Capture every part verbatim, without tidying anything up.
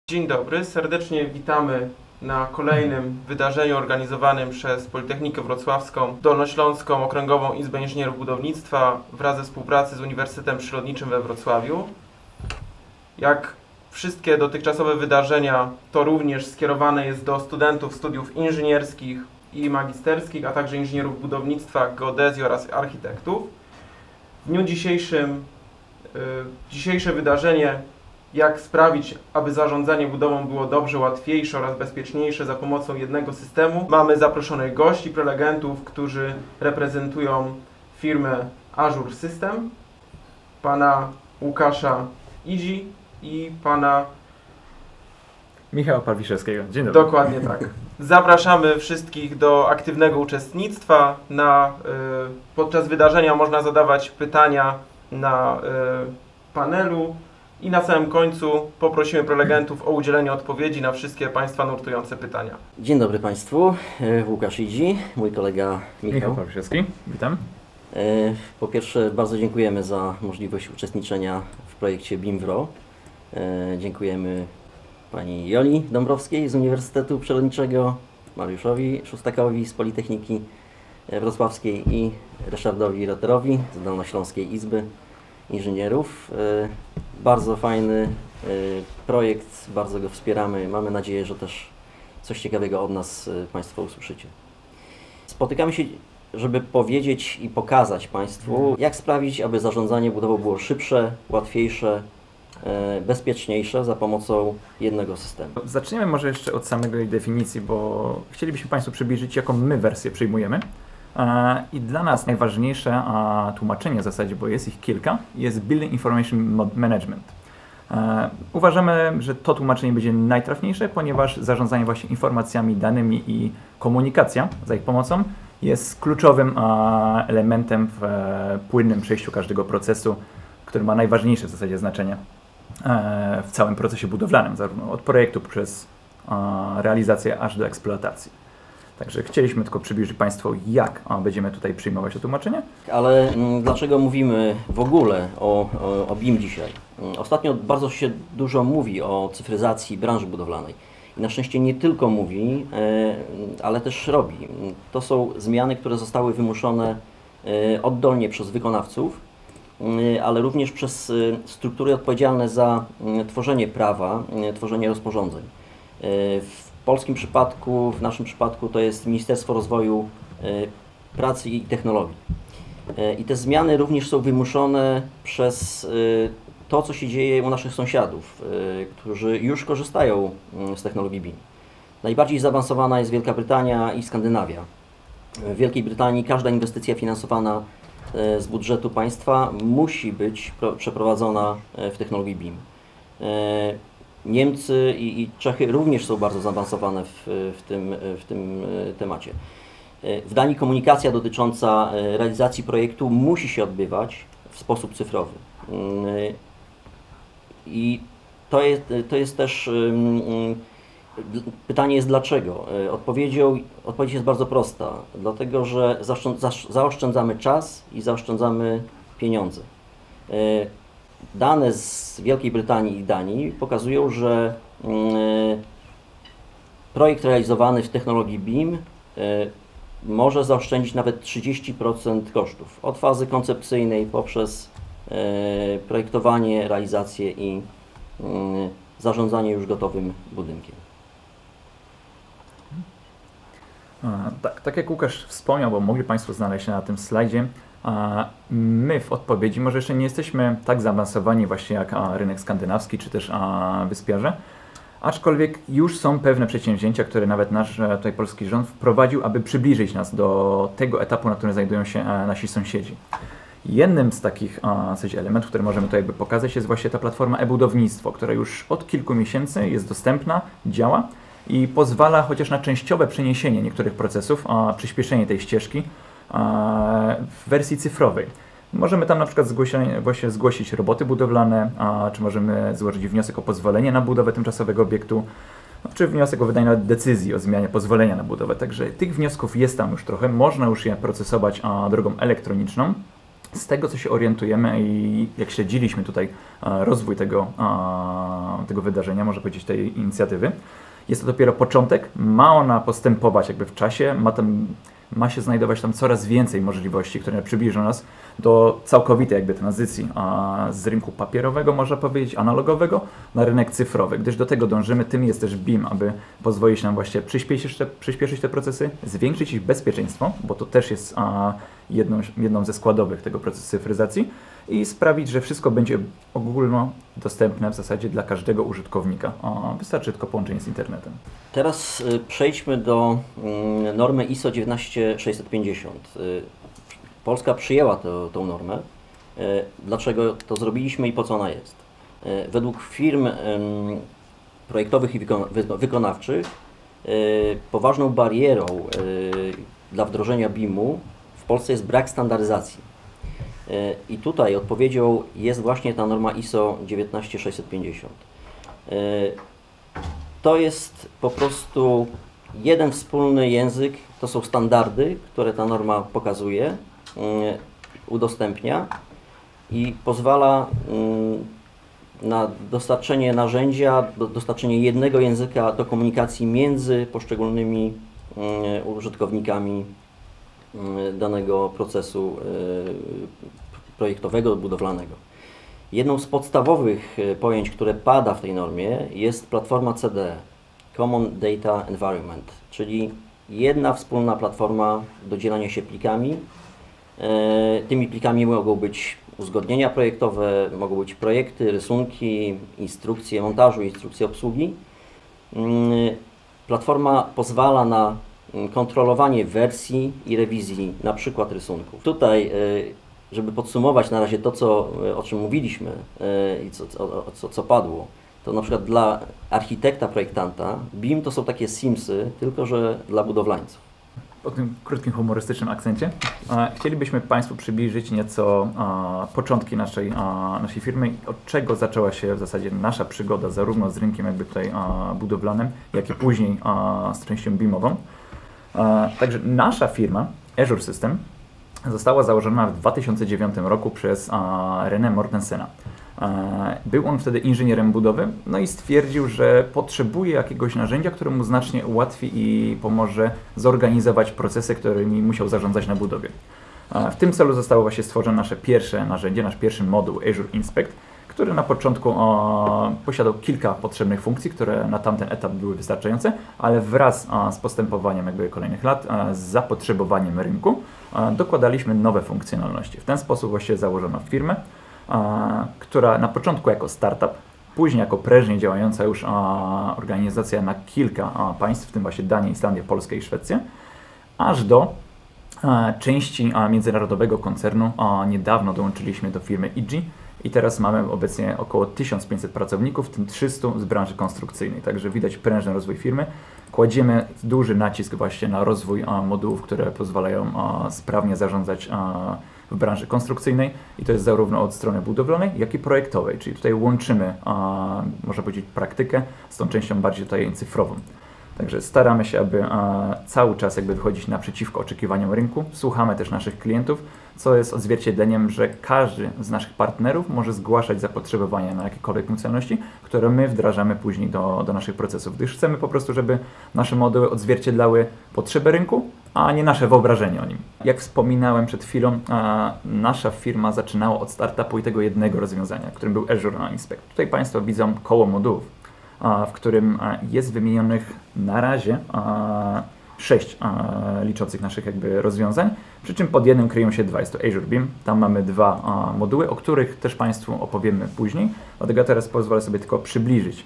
Dzień dobry, serdecznie witamy na kolejnym wydarzeniu organizowanym przez Politechnikę Wrocławską, Dolnośląską Okręgową Izbę Inżynierów Budownictwa wraz ze współpracy z Uniwersytetem Przyrodniczym we Wrocławiu. Jak wszystkie dotychczasowe wydarzenia, to również skierowane jest do studentów studiów inżynierskich i magisterskich, a także inżynierów budownictwa, geodezji oraz architektów. W dniu dzisiejszym, yy, dzisiejsze wydarzenie jak sprawić, aby zarządzanie budową było dobrze, łatwiejsze oraz bezpieczniejsze za pomocą jednego systemu. Mamy zaproszonych gości, prelegentów, którzy reprezentują firmę Azure System, pana Łukasza Idzi i pana Michała Pawliszewskiego. Dzień dobry. Dokładnie tak. Zapraszamy wszystkich do aktywnego uczestnictwa. Na, y, podczas wydarzenia można zadawać pytania na y, panelu. I na samym końcu poprosimy prelegentów o udzielenie odpowiedzi na wszystkie Państwa nurtujące pytania. Dzień dobry Państwu, Łukasz Idzi, mój kolega Michał. Michał Pawliszewski, witam. Po pierwsze bardzo dziękujemy za możliwość uczestniczenia w projekcie BIMWRO. Dziękujemy Pani Joli Dąbrowskiej z Uniwersytetu Przyrodniczego, Mariuszowi Szustakowi z Politechniki Wrocławskiej i Ryszardowi Roterowi z Dolnośląskiej Izby Inżynierów. Bardzo fajny projekt, bardzo go wspieramy. Mamy nadzieję, że też coś ciekawego od nas Państwo usłyszycie. Spotykamy się, żeby powiedzieć i pokazać Państwu, jak sprawić, aby zarządzanie budową było szybsze, łatwiejsze, bezpieczniejsze za pomocą jednego systemu. Zaczniemy może jeszcze od samego jej definicji, bo chcielibyśmy Państwu przybliżyć, jaką my wersję przyjmujemy. I dla nas najważniejsze tłumaczenie w zasadzie, bo jest ich kilka, jest Building Information Management. Uważamy, że to tłumaczenie będzie najtrafniejsze, ponieważ zarządzanie właśnie informacjami, danymi i komunikacja za ich pomocą jest kluczowym elementem w płynnym przejściu każdego procesu, który ma najważniejsze w zasadzie znaczenie w całym procesie budowlanym, zarówno od projektu przez realizację aż do eksploatacji. Także chcieliśmy tylko przybliżyć Państwu, jak będziemy tutaj przyjmować to tłumaczenie. Ale m, dlaczego mówimy w ogóle o, o, o BIM dzisiaj? Ostatnio bardzo się dużo mówi o cyfryzacji branży budowlanej. I na szczęście nie tylko mówi, e, ale też robi. To są zmiany, które zostały wymuszone e, oddolnie przez wykonawców, e, ale również przez e, struktury odpowiedzialne za e, tworzenie prawa, e, tworzenie rozporządzeń. E, w W polskim przypadku, w naszym przypadku to jest Ministerstwo Rozwoju y, Pracy i Technologii. Y, I te zmiany również są wymuszone przez y, to, co się dzieje u naszych sąsiadów, y, którzy już korzystają y, z technologii BIM. Najbardziej zaawansowana jest Wielka Brytania i Skandynawia. W Wielkiej Brytanii każda inwestycja finansowana y, z budżetu państwa musi być pro, przeprowadzona y, w technologii BIM. Y, Niemcy i, i Czechy również są bardzo zaawansowane w, w, tym, w tym temacie. W Danii komunikacja dotycząca realizacji projektu musi się odbywać w sposób cyfrowy. I to jest, to jest też pytanie jest dlaczego. Odpowiedzią, odpowiedź jest bardzo prosta. Dlatego, że zaoszczędzamy czas i zaoszczędzamy pieniądze. Dane z Wielkiej Brytanii i Danii pokazują, że y, projekt realizowany w technologii BIM y, może zaoszczędzić nawet trzydzieści procent kosztów. Od fazy koncepcyjnej poprzez y, projektowanie, realizację i y, zarządzanie już gotowym budynkiem. A, tak, tak jak Łukasz wspomniał, bo mogli Państwo znaleźć na tym slajdzie, a my w odpowiedzi może jeszcze nie jesteśmy tak zaawansowani właśnie jak a, rynek skandynawski czy też a, wyspiarze, aczkolwiek już są pewne przedsięwzięcia, które nawet nasz tutaj polski rząd wprowadził, aby przybliżyć nas do tego etapu, na którym znajdują się a, nasi sąsiedzi. Jednym z takich a, w sensie elementów, które możemy tutaj jakby pokazać, jest właśnie ta platforma e-budownictwo, która już od kilku miesięcy jest dostępna, działa i pozwala chociaż na częściowe przeniesienie niektórych procesów, a przyspieszenie tej ścieżki w wersji cyfrowej. Możemy tam na przykład właśnie zgłosić roboty budowlane, a, czy możemy złożyć wniosek o pozwolenie na budowę tymczasowego obiektu, czy wniosek o wydanie decyzji o zmianie pozwolenia na budowę. Także tych wniosków jest tam już trochę, można już je procesować a, drogą elektroniczną. z tego, co się orientujemy i jak śledziliśmy tutaj rozwój tego, tego wydarzenia, można powiedzieć tej inicjatywy, jest to dopiero początek, ma ona postępować jakby w czasie, ma, tam, ma się znajdować tam coraz więcej możliwości, które przybliżą nas do całkowitej jakby tranzycji a z rynku papierowego, można powiedzieć, analogowego, na rynek cyfrowy. Gdyż do tego dążymy, tym jest też B I M, aby pozwolić nam właśnie przyspieszyć te, przyspieszyć te procesy, zwiększyć ich bezpieczeństwo, bo to też jest a, jedną, jedną ze składowych tego procesu cyfryzacji i sprawić, że wszystko będzie ogólnodostępne w zasadzie dla każdego użytkownika. A, wystarczy tylko połączenie z internetem. Teraz y, przejdźmy do y, normy I S O dziewiętnaście tysięcy sześćset pięćdziesiąt. Y, Polska przyjęła tę normę. Dlaczego to zrobiliśmy i po co ona jest? Według firm projektowych i wykonawczych poważną barierą dla wdrożenia B I M-u w Polsce jest brak standaryzacji. I tutaj odpowiedzią jest właśnie ta norma I S O dziewiętnaście tysięcy sześćset pięćdziesiąt. To jest po prostu jeden wspólny język, to są standardy, które ta norma pokazuje, udostępnia i pozwala na dostarczenie narzędzia, dostarczenie jednego języka do komunikacji między poszczególnymi użytkownikami danego procesu projektowego, budowlanego. Jedną z podstawowych pojęć, które pada w tej normie, jest platforma C D E, Common Data Environment, czyli jedna wspólna platforma do dzielenia się plikami. Tymi plikami mogą być uzgodnienia projektowe, mogą być projekty, rysunki, instrukcje montażu, instrukcje obsługi. Platforma pozwala na kontrolowanie wersji i rewizji na przykład rysunków. Tutaj, żeby podsumować na razie to, co, o czym mówiliśmy i co, co, co padło, to na przykład dla architekta, projektanta B I M to są takie Simsy, tylko że dla budowlańców. Po tym krótkim humorystycznym akcencie chcielibyśmy Państwu przybliżyć nieco a, początki naszej, a, naszej firmy, od czego zaczęła się w zasadzie nasza przygoda zarówno z rynkiem jakby tutaj a, budowlanym, jak i później a, z częścią B I M-ową. A, także nasza firma Azure System została założona w dwa tysiące dziewiątym roku przez a, René Mortensena. Był on wtedy inżynierem budowy, no i stwierdził, że potrzebuje jakiegoś narzędzia, które mu znacznie ułatwi i pomoże zorganizować procesy, którymi musiał zarządzać na budowie. W tym celu zostało właśnie stworzone nasze pierwsze narzędzie, nasz pierwszy moduł Azure Inspect, który na początku o, posiadał kilka potrzebnych funkcji, które na tamten etap były wystarczające, ale wraz a, z postępowaniem jakby kolejnych lat, a, z zapotrzebowaniem rynku, a, dokładaliśmy nowe funkcjonalności. W ten sposób właśnie założono firmę, A, która na początku jako startup, później jako prężnie działająca już a, organizacja na kilka a, państw, w tym właśnie Danię, Islandię, Polskę i Szwecję, aż do a, części a, międzynarodowego koncernu. A, niedawno dołączyliśmy do firmy I G i teraz mamy obecnie około tysiąc pięćset pracowników, w tym trzysta z branży konstrukcyjnej. Także widać prężny rozwój firmy. Kładziemy duży nacisk właśnie na rozwój a, modułów, które pozwalają a, sprawnie zarządzać a, w branży konstrukcyjnej i to jest zarówno od strony budowlanej, jak i projektowej, czyli tutaj łączymy, a, można powiedzieć, praktykę z tą częścią bardziej tutaj cyfrową. Także staramy się, aby a, cały czas jakby wychodzić naprzeciwko oczekiwaniom rynku, słuchamy też naszych klientów, co jest odzwierciedleniem, że każdy z naszych partnerów może zgłaszać zapotrzebowania na jakiekolwiek funkcjonalności, które my wdrażamy później do, do naszych procesów, gdyż chcemy po prostu, żeby nasze moduły odzwierciedlały potrzeby rynku, a nie nasze wyobrażenie o nim. Jak wspominałem przed chwilą, a, nasza firma zaczynała od startupu i tego jednego rozwiązania, którym był Azure Inspect. Tutaj Państwo widzą koło modułów, a, w którym a, jest wymienionych na razie a, sześć a, liczących naszych jakby rozwiązań, przy czym pod jednym kryją się dwa. Jest to Azure Beam, tam mamy dwa a, moduły, o których też Państwu opowiemy później, dlatego teraz pozwolę sobie tylko przybliżyć,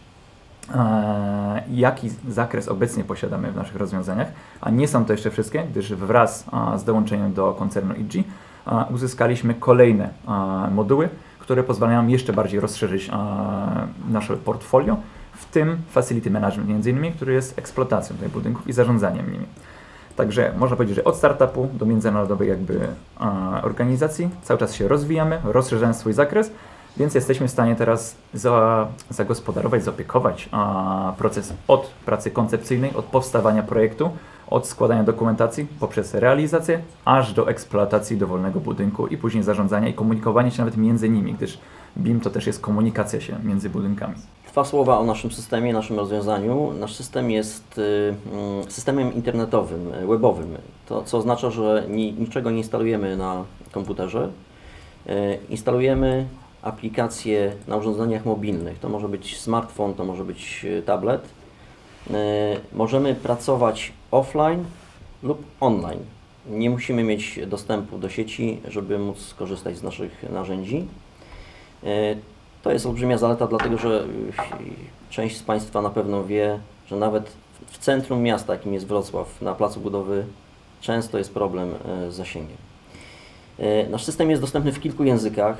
e, jaki zakres obecnie posiadamy w naszych rozwiązaniach, a nie są to jeszcze wszystkie, gdyż wraz a, z dołączeniem do koncernu I G a, uzyskaliśmy kolejne a, moduły, które pozwalają jeszcze bardziej rozszerzyć a, nasze portfolio, w tym Facility Management między innymi, który jest eksploatacją tych budynków i zarządzaniem nimi. Także można powiedzieć, że od startupu do międzynarodowej jakby a, organizacji cały czas się rozwijamy, rozszerzając swój zakres, więc jesteśmy w stanie teraz za, zagospodarować, zaopiekować a, proces od pracy koncepcyjnej, od powstawania projektu, od składania dokumentacji poprzez realizację, aż do eksploatacji dowolnego budynku i później zarządzania i komunikowania się nawet między nimi, gdyż B I M to też jest komunikacja się między budynkami. Dwa słowa o naszym systemie, naszym rozwiązaniu. Nasz system jest y, y, systemem internetowym, webowym, to co oznacza, że ni, niczego nie instalujemy na komputerze. Y, instalujemy aplikacje na urządzeniach mobilnych. To może być smartfon, to może być tablet. Y, możemy pracować offline lub online. Nie musimy mieć dostępu do sieci, żeby móc skorzystać z naszych narzędzi. Y, To jest olbrzymia zaleta, dlatego że część z Państwa na pewno wie, że nawet w centrum miasta, jakim jest Wrocław, na placu budowy, często jest problem z zasięgiem. Nasz system jest dostępny w kilku językach.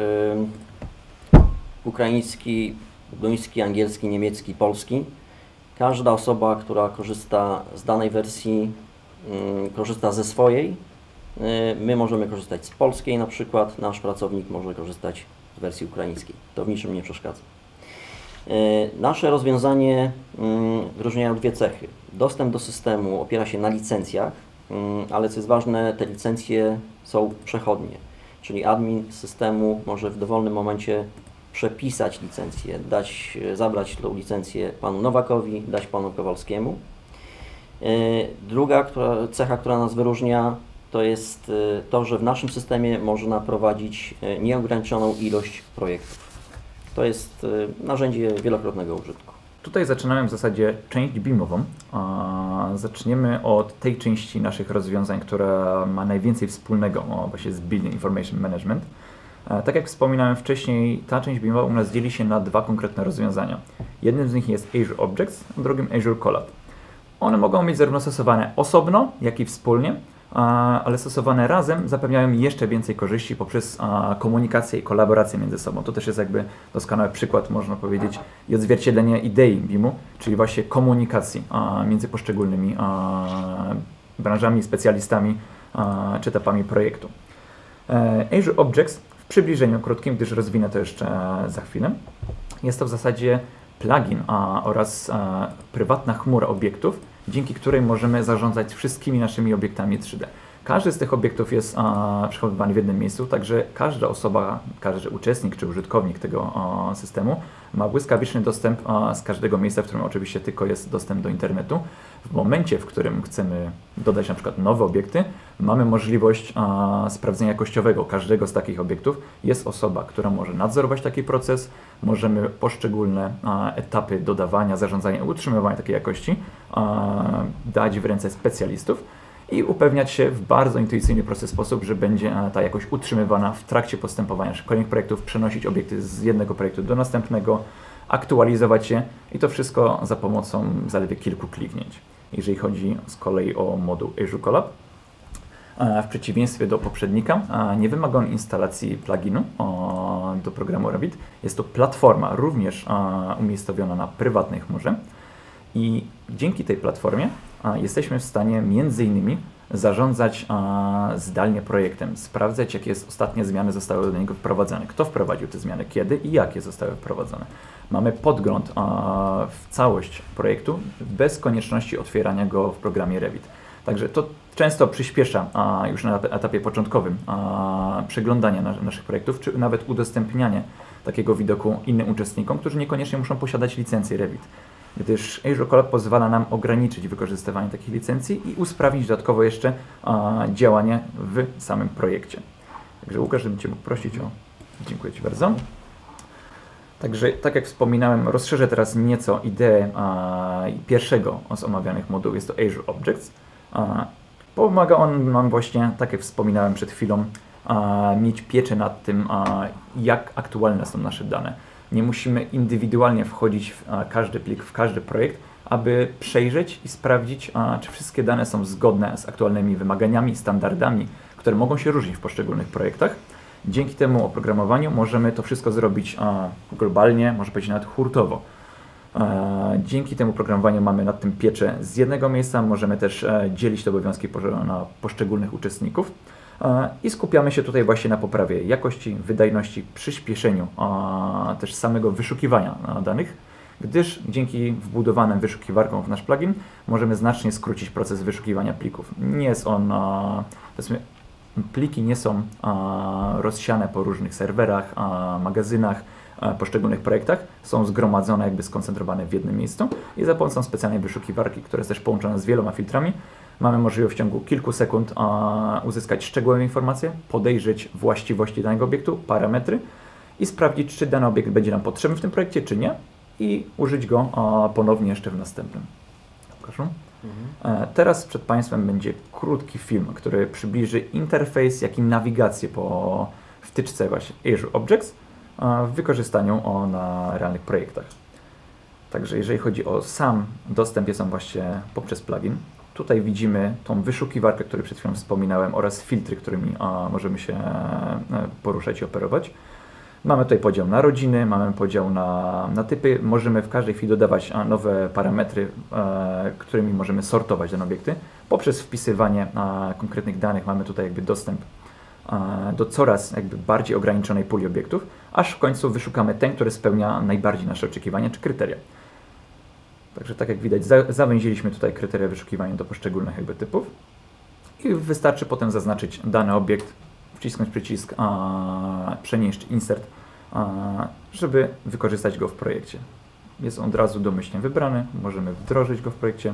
Ukraiński, duński, angielski, niemiecki, polski. Każda osoba, która korzysta z danej wersji, korzysta ze swojej. My możemy korzystać z polskiej na przykład, nasz pracownik może korzystać z wersji ukraińskiej. To w niczym nie przeszkadza. Nasze rozwiązanie wyróżniają dwie cechy. Dostęp do systemu opiera się na licencjach, ale co jest ważne, te licencje są przechodnie. Czyli admin systemu może w dowolnym momencie przepisać licencję, dać, zabrać tą licencję panu Nowakowi, dać panu Kowalskiemu. Druga która, cecha, która nas wyróżnia, to jest to, że w naszym systemie można prowadzić nieograniczoną ilość projektów. To jest narzędzie wielokrotnego użytku. Tutaj zaczynamy w zasadzie część B I M-ową. Zaczniemy od tej części naszych rozwiązań, która ma najwięcej wspólnego o, właśnie z Building Information Management. Tak jak wspominałem wcześniej, ta część B I M-owa u nas dzieli się na dwa konkretne rozwiązania. Jednym z nich jest Azure Objects, a drugim Azure Collab. One mogą być zarówno stosowane osobno, jak i wspólnie, ale stosowane razem zapewniają jeszcze więcej korzyści poprzez komunikację i kolaborację między sobą. To też jest jakby doskonały przykład, można powiedzieć, i odzwierciedlenie idei B I M-u, czyli właśnie komunikacji między poszczególnymi branżami, specjalistami czy etapami projektu. Azure Objects w przybliżeniu krótkim, gdyż rozwinę to jeszcze za chwilę, jest to w zasadzie plugin oraz prywatna chmura obiektów, dzięki której możemy zarządzać wszystkimi naszymi obiektami trzy D. Każdy z tych obiektów jest a, przechowywany w jednym miejscu, także każda osoba, każdy uczestnik czy użytkownik tego a, systemu ma błyskawiczny dostęp a, z każdego miejsca, w którym oczywiście tylko jest dostęp do internetu. W momencie, w którym chcemy dodać na przykład nowe obiekty, mamy możliwość a, sprawdzenia jakościowego każdego z takich obiektów. Jest osoba, która może nadzorować taki proces, możemy poszczególne a, etapy dodawania, zarządzania i utrzymywania takiej jakości a, dać w ręce specjalistów i upewniać się w bardzo intuicyjny, prosty sposób, że będzie ta jakość utrzymywana w trakcie postępowania kolejnych projektów, przenosić obiekty z jednego projektu do następnego, aktualizować je i to wszystko za pomocą zaledwie kilku kliknięć. Jeżeli chodzi z kolei o moduł Azure Collab, w przeciwieństwie do poprzednika, nie wymaga on instalacji pluginu do programu Revit. Jest to platforma również umiejscowiona na prywatnej chmurze i dzięki tej platformie jesteśmy w stanie między innymi zarządzać a, zdalnie projektem, sprawdzać, jakie ostatnie zmiany zostały do niego wprowadzone, kto wprowadził te zmiany, kiedy i jakie zostały wprowadzone. Mamy podgląd a, w całość projektu bez konieczności otwierania go w programie Revit. Także to często przyspiesza a, już na etapie początkowym a, przeglądanie na, naszych projektów, czy nawet udostępnianie takiego widoku innym uczestnikom, którzy niekoniecznie muszą posiadać licencję Revit, gdyż Azure Collab pozwala nam ograniczyć wykorzystywanie takich licencji i usprawnić dodatkowo jeszcze a, działanie w samym projekcie. Także Łukasz, żebym Cię mógł prosić o... Dziękuję Ci bardzo. Także, tak jak wspominałem, rozszerzę teraz nieco ideę a, pierwszego z omawianych modułów, jest to Azure Objects. A, pomaga on nam właśnie, tak jak wspominałem przed chwilą, a, mieć pieczę nad tym, a, jak aktualne są nasze dane. Nie musimy indywidualnie wchodzić w a, każdy plik, w każdy projekt, aby przejrzeć i sprawdzić, a, czy wszystkie dane są zgodne z aktualnymi wymaganiami, standardami, które mogą się różnić w poszczególnych projektach. Dzięki temu oprogramowaniu możemy to wszystko zrobić a, globalnie, może powiedzieć nawet hurtowo. A, dzięki temu programowaniu mamy nad tym pieczę z jednego miejsca, możemy też a, dzielić te obowiązki po, na poszczególnych uczestników. I skupiamy się tutaj właśnie na poprawie jakości, wydajności, przyspieszeniu a, też samego wyszukiwania danych gdyż dzięki wbudowanym wyszukiwarkom w nasz plugin możemy znacznie skrócić proces wyszukiwania plików. Nie jest on, powiedzmy, pliki nie są rozsiane po różnych serwerach, magazynach, poszczególnych projektach, są zgromadzone, jakby skoncentrowane w jednym miejscu i za pomocą specjalnej wyszukiwarki, która jest też połączona z wieloma filtrami, mamy możliwość w ciągu kilku sekund a, uzyskać szczegółowe informacje, podejrzeć właściwości danego obiektu, parametry i sprawdzić, czy dany obiekt będzie nam potrzebny w tym projekcie, czy nie i użyć go a, ponownie jeszcze w następnym. Proszę. Mhm. E, teraz przed Państwem będzie krótki film, który przybliży interfejs, jak i nawigację po wtyczce właśnie Azure Objects a, w wykorzystaniu o, na realnych projektach. Także jeżeli chodzi o sam dostęp, jest on właśnie poprzez plugin. Tutaj widzimy tą wyszukiwarkę, o której przed chwilą wspominałem, oraz filtry, którymi a, możemy się a, poruszać i operować. Mamy tutaj podział na rodziny, mamy podział na, na typy. Możemy w każdej chwili dodawać a, nowe parametry, a, którymi możemy sortować dane obiekty. Poprzez wpisywanie a, konkretnych danych mamy tutaj jakby dostęp a, do coraz jakby bardziej ograniczonej puli obiektów, aż w końcu wyszukamy ten, który spełnia najbardziej nasze oczekiwania czy kryteria. Także tak jak widać, za, zawęziliśmy tutaj kryteria wyszukiwania do poszczególnych jakby typów i wystarczy potem zaznaczyć dany obiekt, wcisnąć przycisk a, przenieść insert, a, żeby wykorzystać go w projekcie. Jest on od razu domyślnie wybrany, możemy wdrożyć go w projekcie.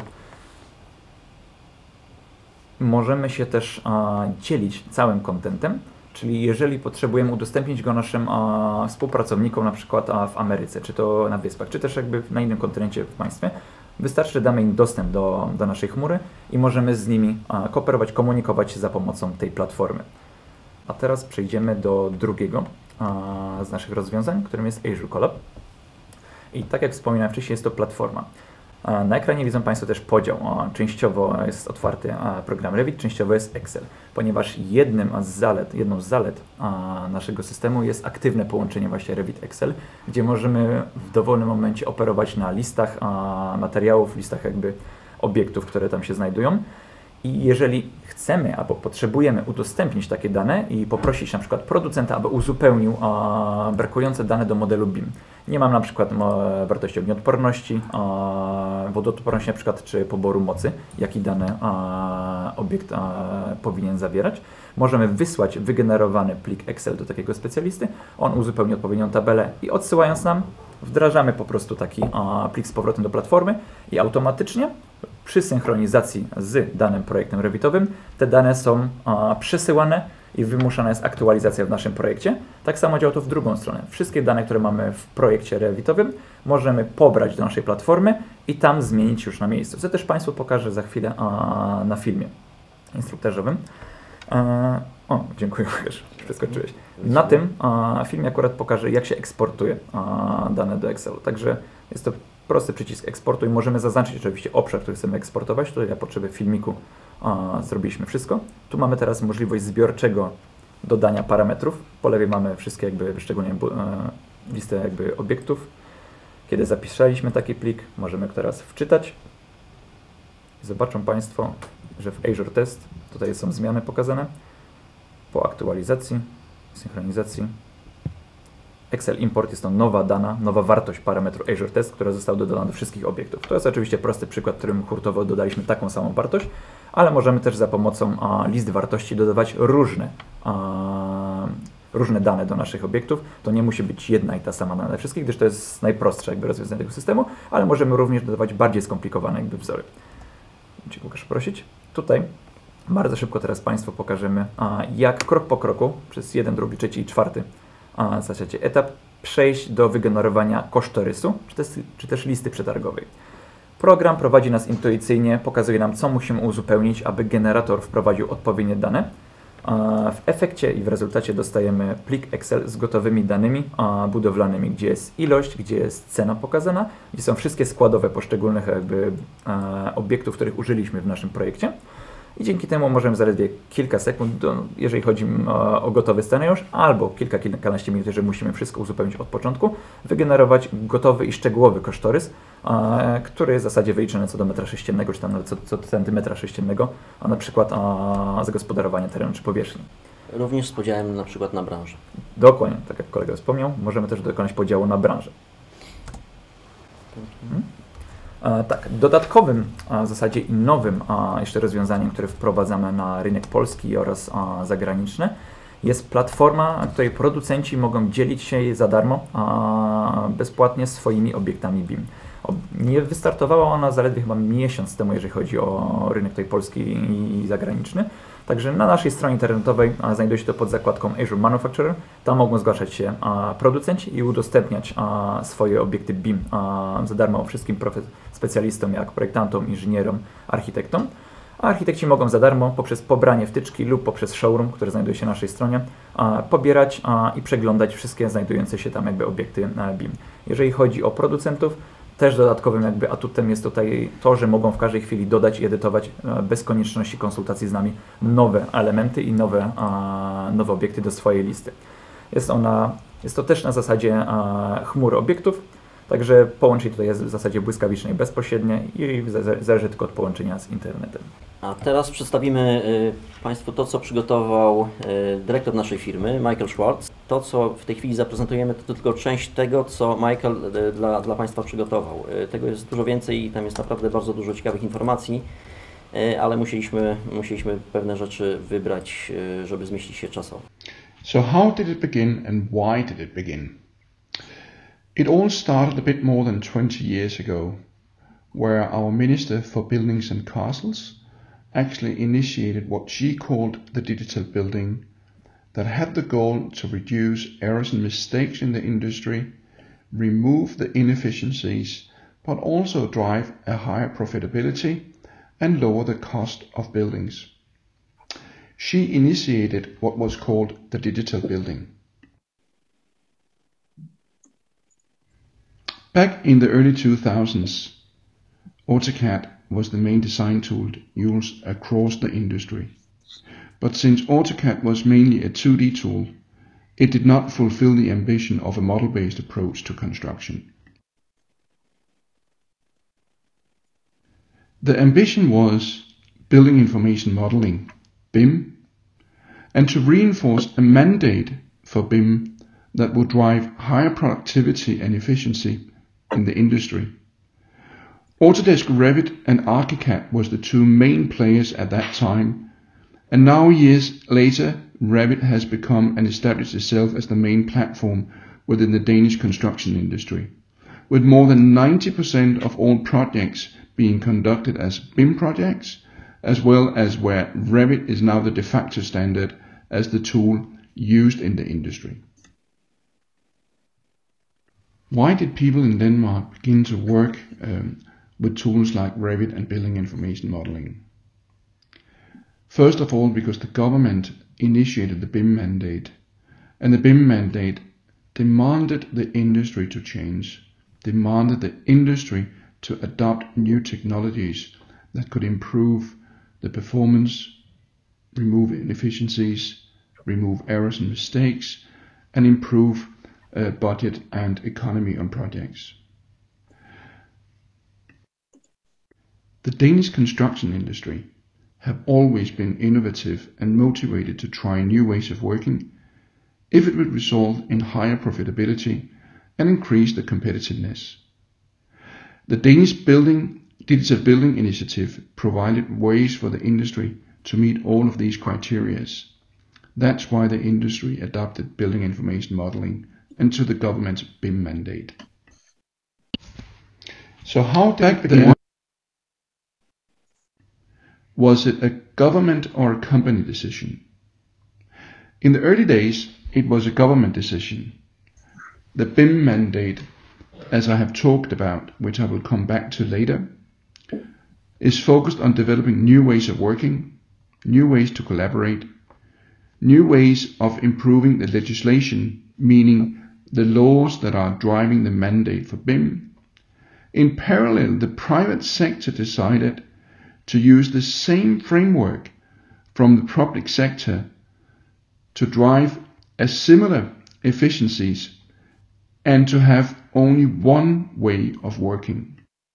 Możemy się też a, dzielić całym kontentem, czyli jeżeli potrzebujemy udostępnić go naszym a, współpracownikom, na przykład a, w Ameryce, czy to na Wyspach, czy też jakby na innym kontynencie w państwie, wystarczy, że damy im dostęp do, do naszej chmury i możemy z nimi a, kooperować, komunikować się za pomocą tej platformy. A teraz przejdziemy do drugiego a, z naszych rozwiązań, którym jest Azure Collab. I tak jak wspominałem wcześniej, jest to platforma. Na ekranie widzą Państwo też podział. Częściowo jest otwarty program Revit, częściowo jest Excel, ponieważ jednym z zalet, jedną z zalet naszego systemu jest aktywne połączenie właśnie Revit-Excel, gdzie możemy w dowolnym momencie operować na listach materiałów, listach jakby obiektów, które tam się znajdują. I jeżeli chcemy albo potrzebujemy udostępnić takie dane i poprosić na przykład producenta, aby uzupełnił a, brakujące dane do modelu B I M. Nie mam na przykład a, wartości ognioodporności, a, wodoodporności na przykład, czy poboru mocy, jaki dany a, obiekt a, powinien zawierać. Możemy wysłać wygenerowany plik Excel do takiego specjalisty, on uzupełni odpowiednią tabelę i odsyłając nam, wdrażamy po prostu taki a, plik z powrotem do platformy i automatycznie przy synchronizacji z danym projektem Revitowym te dane są a, przesyłane i wymuszana jest aktualizacja w naszym projekcie. Tak samo działa to w drugą stronę. Wszystkie dane, które mamy w projekcie Revitowym, możemy pobrać do naszej platformy i tam zmienić już na miejscu. Co też Państwu pokażę za chwilę a, na filmie instruktażowym. E, o, dziękuję, już przeskoczyłeś. Na tym a, filmie akurat pokażę, jak się eksportuje a, dane do Excelu. Także jest to prosty przycisk eksportu i możemy zaznaczyć oczywiście obszar, który chcemy eksportować. Tutaj na potrzeby filmiku a, zrobiliśmy wszystko. Tu mamy teraz możliwość zbiorczego dodania parametrów. Po lewej mamy wszystkie jakby wyszczególnione e, listę jakby obiektów. Kiedy zapisaliśmy taki plik, możemy go teraz wczytać. Zobaczą Państwo, że w Azure Test tutaj są zmiany pokazane. Po aktualizacji, synchronizacji, Excel Import jest to nowa dana, nowa wartość parametru Azure Test, która została dodana do wszystkich obiektów. To jest oczywiście prosty przykład, w którym hurtowo dodaliśmy taką samą wartość, ale możemy też za pomocą a, list wartości dodawać różne, a, różne dane do naszych obiektów. To nie musi być jedna i ta sama dana dla wszystkich, gdyż to jest najprostsze jakby rozwiązanie tego systemu, ale możemy również dodawać bardziej skomplikowane jakby wzory. Dziękuję, Łukasz, prosić. Tutaj bardzo szybko teraz Państwu pokażemy, a, jak krok po kroku przez jeden, drugi, trzeci i czwarty a, w zasadzie etap przejść do wygenerowania kosztorysu, czy też, czy też listy przetargowej. Program prowadzi nas intuicyjnie, pokazuje nam, co musimy uzupełnić, aby generator wprowadził odpowiednie dane. W efekcie i w rezultacie dostajemy plik Excel z gotowymi danymi budowlanymi, gdzie jest ilość, gdzie jest cena pokazana, gdzie są wszystkie składowe poszczególnych jakby obiektów, których użyliśmy w naszym projekcie. I dzięki temu możemy zaledwie kilka sekund, do, jeżeli chodzi o, o gotowy scenariusz, albo kilka, kilkanaście minut, jeżeli musimy wszystko uzupełnić od początku, wygenerować gotowy i szczegółowy kosztorys, a, który jest w zasadzie wyliczony co do metra sześciennego, czy tam co, co do centymetra sześciennego, a na przykład a, zagospodarowania terenu czy powierzchni. Również z podziałem na przykład na branżę. Dokładnie, tak jak kolega wspomniał, możemy też dokonać podziału na branżę. Hmm? E, tak, dodatkowym a w zasadzie i nowym a jeszcze rozwiązaniem, które wprowadzamy na rynek polski oraz a, zagraniczny, jest platforma, na której producenci mogą dzielić się za darmo a, bezpłatnie swoimi obiektami B I M. O, nie wystartowała ona zaledwie chyba miesiąc temu, jeżeli chodzi o rynek tutaj polski i zagraniczny. Także na naszej stronie internetowej a, znajduje się to pod zakładką Azure Manufacturer. Tam mogą zgłaszać się a, producenci i udostępniać a, swoje obiekty B I M a, za darmo wszystkim specjalistom, jak projektantom, inżynierom, architektom. A architekci mogą za darmo poprzez pobranie wtyczki lub poprzez showroom, który znajduje się na naszej stronie, a, pobierać a, i przeglądać wszystkie znajdujące się tam jakby obiekty B I M. Jeżeli chodzi o producentów, też dodatkowym jakby atutem jest tutaj to, że mogą w każdej chwili dodać i edytować bez konieczności konsultacji z nami nowe elementy i nowe, a, nowe obiekty do swojej listy. Jest ona, jest to też na zasadzie a, chmury obiektów, także połączenie tutaj jest w zasadzie błyskawiczne i bezpośrednie i zależy tylko od połączenia z internetem. A teraz przedstawimy y, Państwu to, co przygotował y, dyrektor naszej firmy, Michael Schwartz. To, co w tej chwili zaprezentujemy, to tylko część tego, co Michael y, dla, dla Państwa przygotował. Y, tego jest dużo więcej i tam jest naprawdę bardzo dużo ciekawych informacji, y, ale musieliśmy, musieliśmy pewne rzeczy wybrać, y, żeby zmieścić się czasowo. So how did it begin and why did it begin? It all started a bit more than twenty years ago, where our Minister for Buildings and Castles actually initiated what she called the digital building, that had the goal to reduce errors and mistakes in the industry, remove the inefficiencies, but also drive a higher profitability and lower the cost of buildings. She initiated what was called the digital building. Back in the early two thousands, AutoCAD was the main design tool used across the industry. But since AutoCAD was mainly a two D tool, it did not fulfill the ambition of a model-based approach to construction. The ambition was building information modeling, B I M, and to reinforce a mandate for B I M that would drive higher productivity and efficiency in the industry. Autodesk Revit and Archicad was the two main players at that time, and now years later Revit has become and established itself as the main platform within the Danish construction industry, with more than ninety percent of all projects being conducted as B I M projects, as well as where Revit is now the de facto standard as the tool used in the industry. Why did people in Denmark begin to work um, with tools like Revit and building information modeling? First of all, because the government initiated the B I M mandate, and the B I M mandate demanded the industry to change, demanded the industry to adopt new technologies that could improve the performance, remove inefficiencies, remove errors and mistakes, and improve uh, budget and economy on projects. The Danish construction industry have always been innovative and motivated to try new ways of working if it would result in higher profitability and increase the competitiveness. The Danish building, Digital Building Initiative provided ways for the industry to meet all of these criteria. That's why the industry adopted building information modeling and to the government's B I M mandate. So how did it begin? Was it a government or a company decision? In the early days, it was a government decision. The B I M mandate, as I have talked about, which I will come back to later, is focused on developing new ways of working, new ways to collaborate, new ways of improving the legislation, meaning the laws that are driving the mandate for B I M. In parallel, the private sector decided to use the same framework from the public sector to drive a similar efficiencies and to have only one way of working.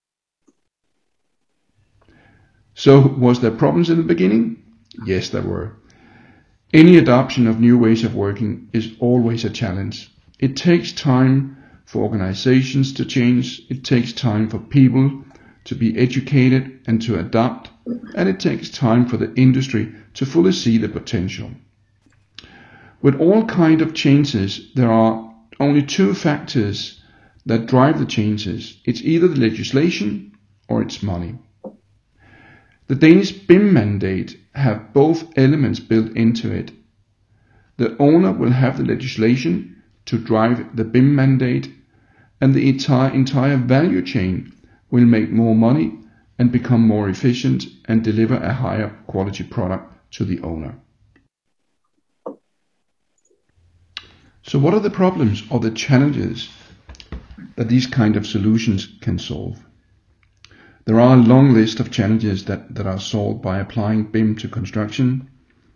So, was there problems in the beginning? Yes, there were. Any adoption of new ways of working is always a challenge. It takes time for organizations to change, it takes time for people to be educated and to adapt, and it takes time for the industry to fully see the potential. With all kind of changes, there are only two factors that drive the changes. It's either the legislation or it's money. The Danish B I M mandate have both elements built into it. The owner will have the legislation to drive the B I M mandate, and the entire, entire value chain will make more money and become more efficient and deliver a higher quality product to the owner. So what are the problems or the challenges that these kind of solutions can solve? There are a long list of challenges that, that are solved by applying B I M to construction.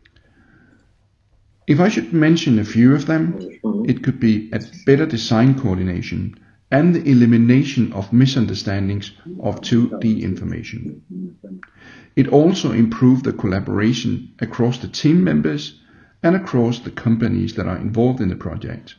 If I should mention a few of them, it could be a better design coordination and the elimination of misunderstandings of two D information. It also improved the collaboration across the team members and across the companies that are involved in the project.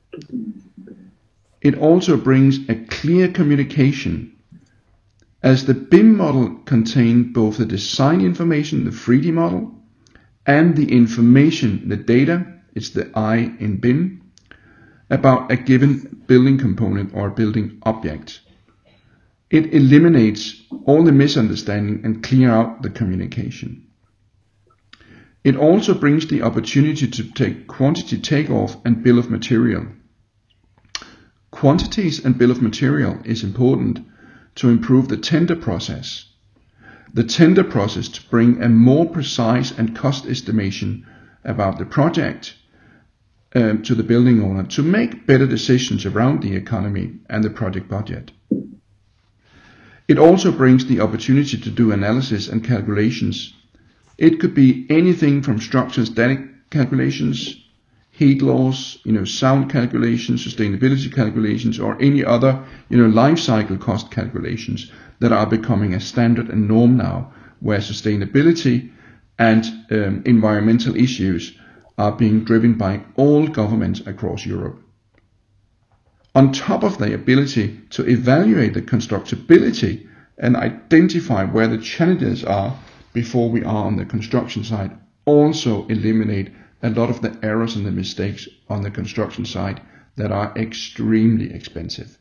It also brings a clear communication, as the B I M model contained both the design information, the three D model, and the information, the data, it's the I in B I M, about a given building component or building object. It eliminates all the misunderstanding and clear out the communication. It also brings the opportunity to take quantity takeoff and bill of material. Quantities and bill of material is important to improve the tender process. The tender process to bring a more precise and cost estimation about the project um, to the building owner to make better decisions around the economy and the project budget. It also brings the opportunity to do analysis and calculations. It could be anything from structure static calculations, heat loss, you know, sound calculations, sustainability calculations, or any other, you know, life cycle cost calculations that are becoming a standard and norm now, where sustainability and um, environmental issues are being driven by all governments across Europe. On top of the ability to evaluate the constructability and identify where the challenges are before we are on the construction side, also eliminate a lot of the errors and the mistakes on the construction side that are extremely expensive.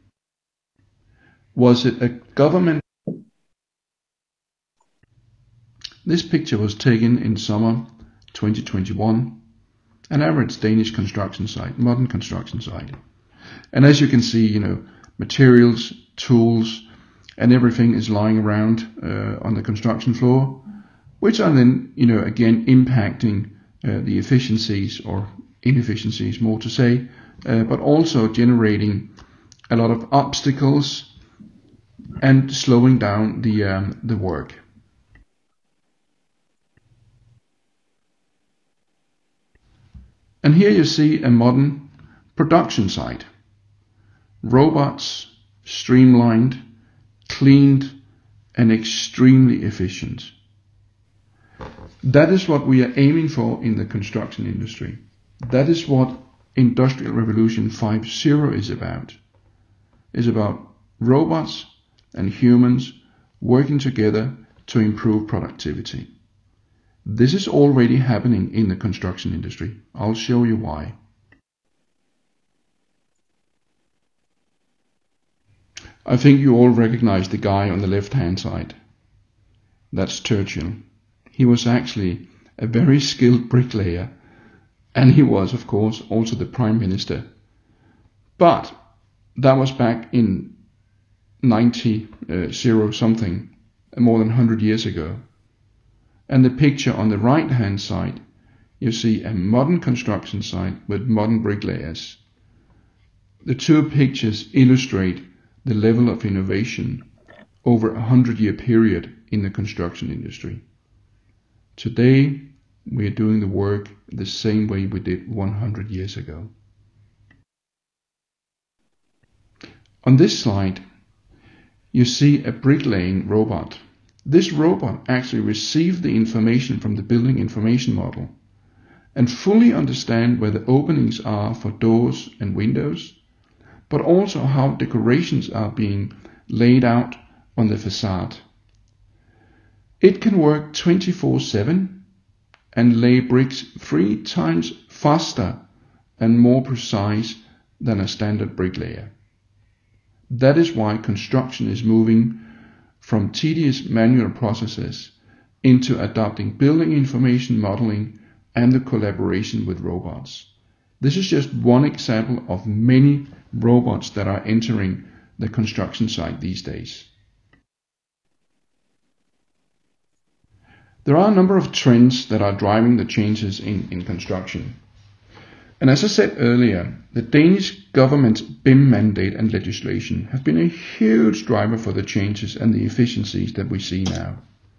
Was it a government? This picture was taken in summer twenty twenty-one, an average Danish construction site, modern construction site. And as you can see, you know, materials, tools, and everything is lying around uh, on the construction floor, which are then, you know, again impacting uh, the efficiencies or inefficiencies, more to say, uh, but also generating a lot of obstacles and slowing down the um, the work. And here you see a modern production site. Robots, streamlined, cleaned, and extremely efficient. That is what we are aiming for in the construction industry. That is what Industrial Revolution five point oh is about. It's about robots and humans working together to improve productivity. This is already happening in the construction industry. I'll show you why. I think you all recognize the guy on the left hand side. That's Churchill. He was actually a very skilled bricklayer, and he was, of course, also the Prime Minister. But that was back in ninety uh, zero something, more than one hundred years ago. And the picture on the right hand side, you see a modern construction site with modern bricklayers. The two pictures illustrate the level of innovation over a hundred year period in the construction industry. Today, we are doing the work the same way we did one hundred years ago. On this slide, you see a bricklaying robot. This robot actually received the information from the building information model and fully understand where the openings are for doors and windows, but also how decorations are being laid out on the facade. It can work twenty-four seven and lay bricks three times faster and more precise than a standard bricklayer. That is why construction is moving from tedious manual processes into adopting building information modeling and the collaboration with robots. This is just one example of many robots that are entering the construction site these days. There are a number of trends that are driving the changes in, in construction. And as I said earlier, the Danish government's B I M mandate and legislation have been a huge driver for the changes and the efficiencies that we see now.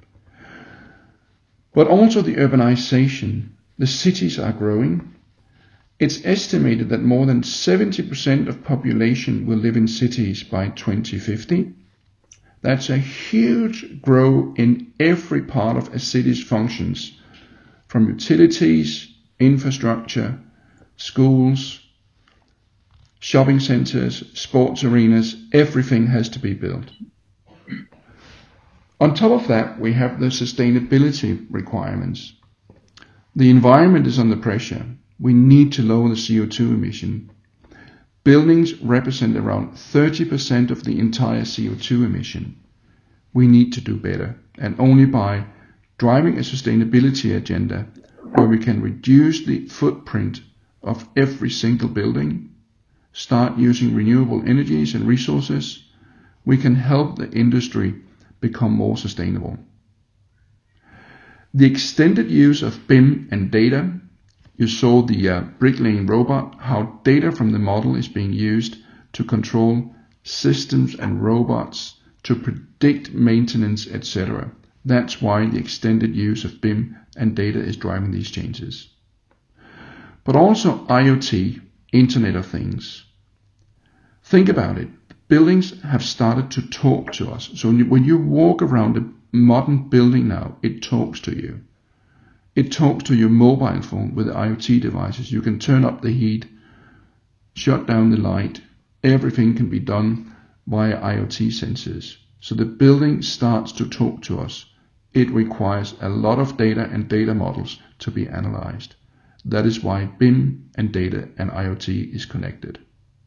But also the urbanization. The cities are growing. It's estimated that more than seventy percent of population will live in cities by twenty fifty. That's a huge growth in every part of a city's functions, from utilities, infrastructure, schools, shopping centers, sports arenas. Everything has to be built. On top of that, we have the sustainability requirements. The environment is under pressure. We need to lower the C O two emission. Buildings represent around thirty percent of the entire C O two emission. We need to do better, and only by driving a sustainability agenda where we can reduce the footprint of every single building, start using renewable energies and resources, we can help the industry become more sustainable. The extended use of B I M and data. You saw the uh, bricklaying robot, how data from the model is being used to control systems and robots, to predict maintenance, et cetera. That's why the extended use of B I M and data is driving these changes. But also IoT, Internet of Things. Think about it. Buildings have started to talk to us. So when you walk around a modern building now, it talks to you. It talks to your mobile phone with IoT devices. You can turn up the heat, shut down the light. Everything can be done via IoT sensors. So the building starts to talk to us. It requires a lot of data and data models to be analyzed. That is why B I M and data and IoT is connected.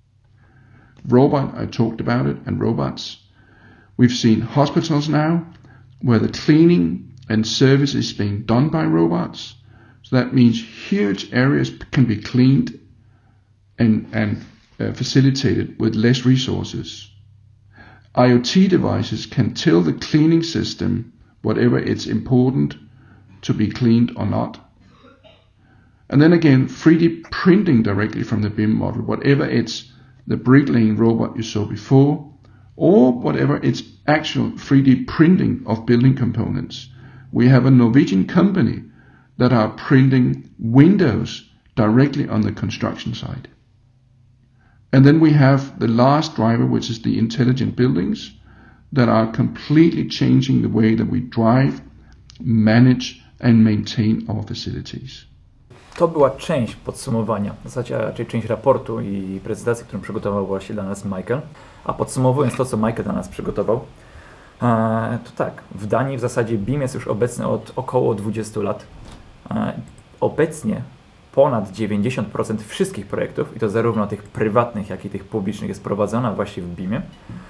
Robot, I talked about it, and robots. We've seen hospitals now where the cleaning and service is being done by robots. So that means huge areas can be cleaned and, and uh, facilitated with less resources. IoT devices can tell the cleaning system whatever it's important to be cleaned or not. And then again, three D printing directly from the B I M model, whatever it's the bricklaying robot you saw before, or whatever it's actual three D printing of building components. We have a Norwegian company that are printing windows directly on the construction site. And then we have the last driver, which is the intelligent buildings that are completely changing the way that we drive, manage and maintain our facilities. To była część podsumowania, w zasadzie raczej część raportu i prezentacji, którą przygotował właśnie dla nas Michael. A podsumowując to, co Michael dla nas przygotował, to tak, w Danii w zasadzie B I M jest już obecny od około dwudziestu lat. Obecnie ponad dziewięćdziesiąt procent wszystkich projektów, i to zarówno tych prywatnych, jak i tych publicznych, jest prowadzona właśnie w B I M ie.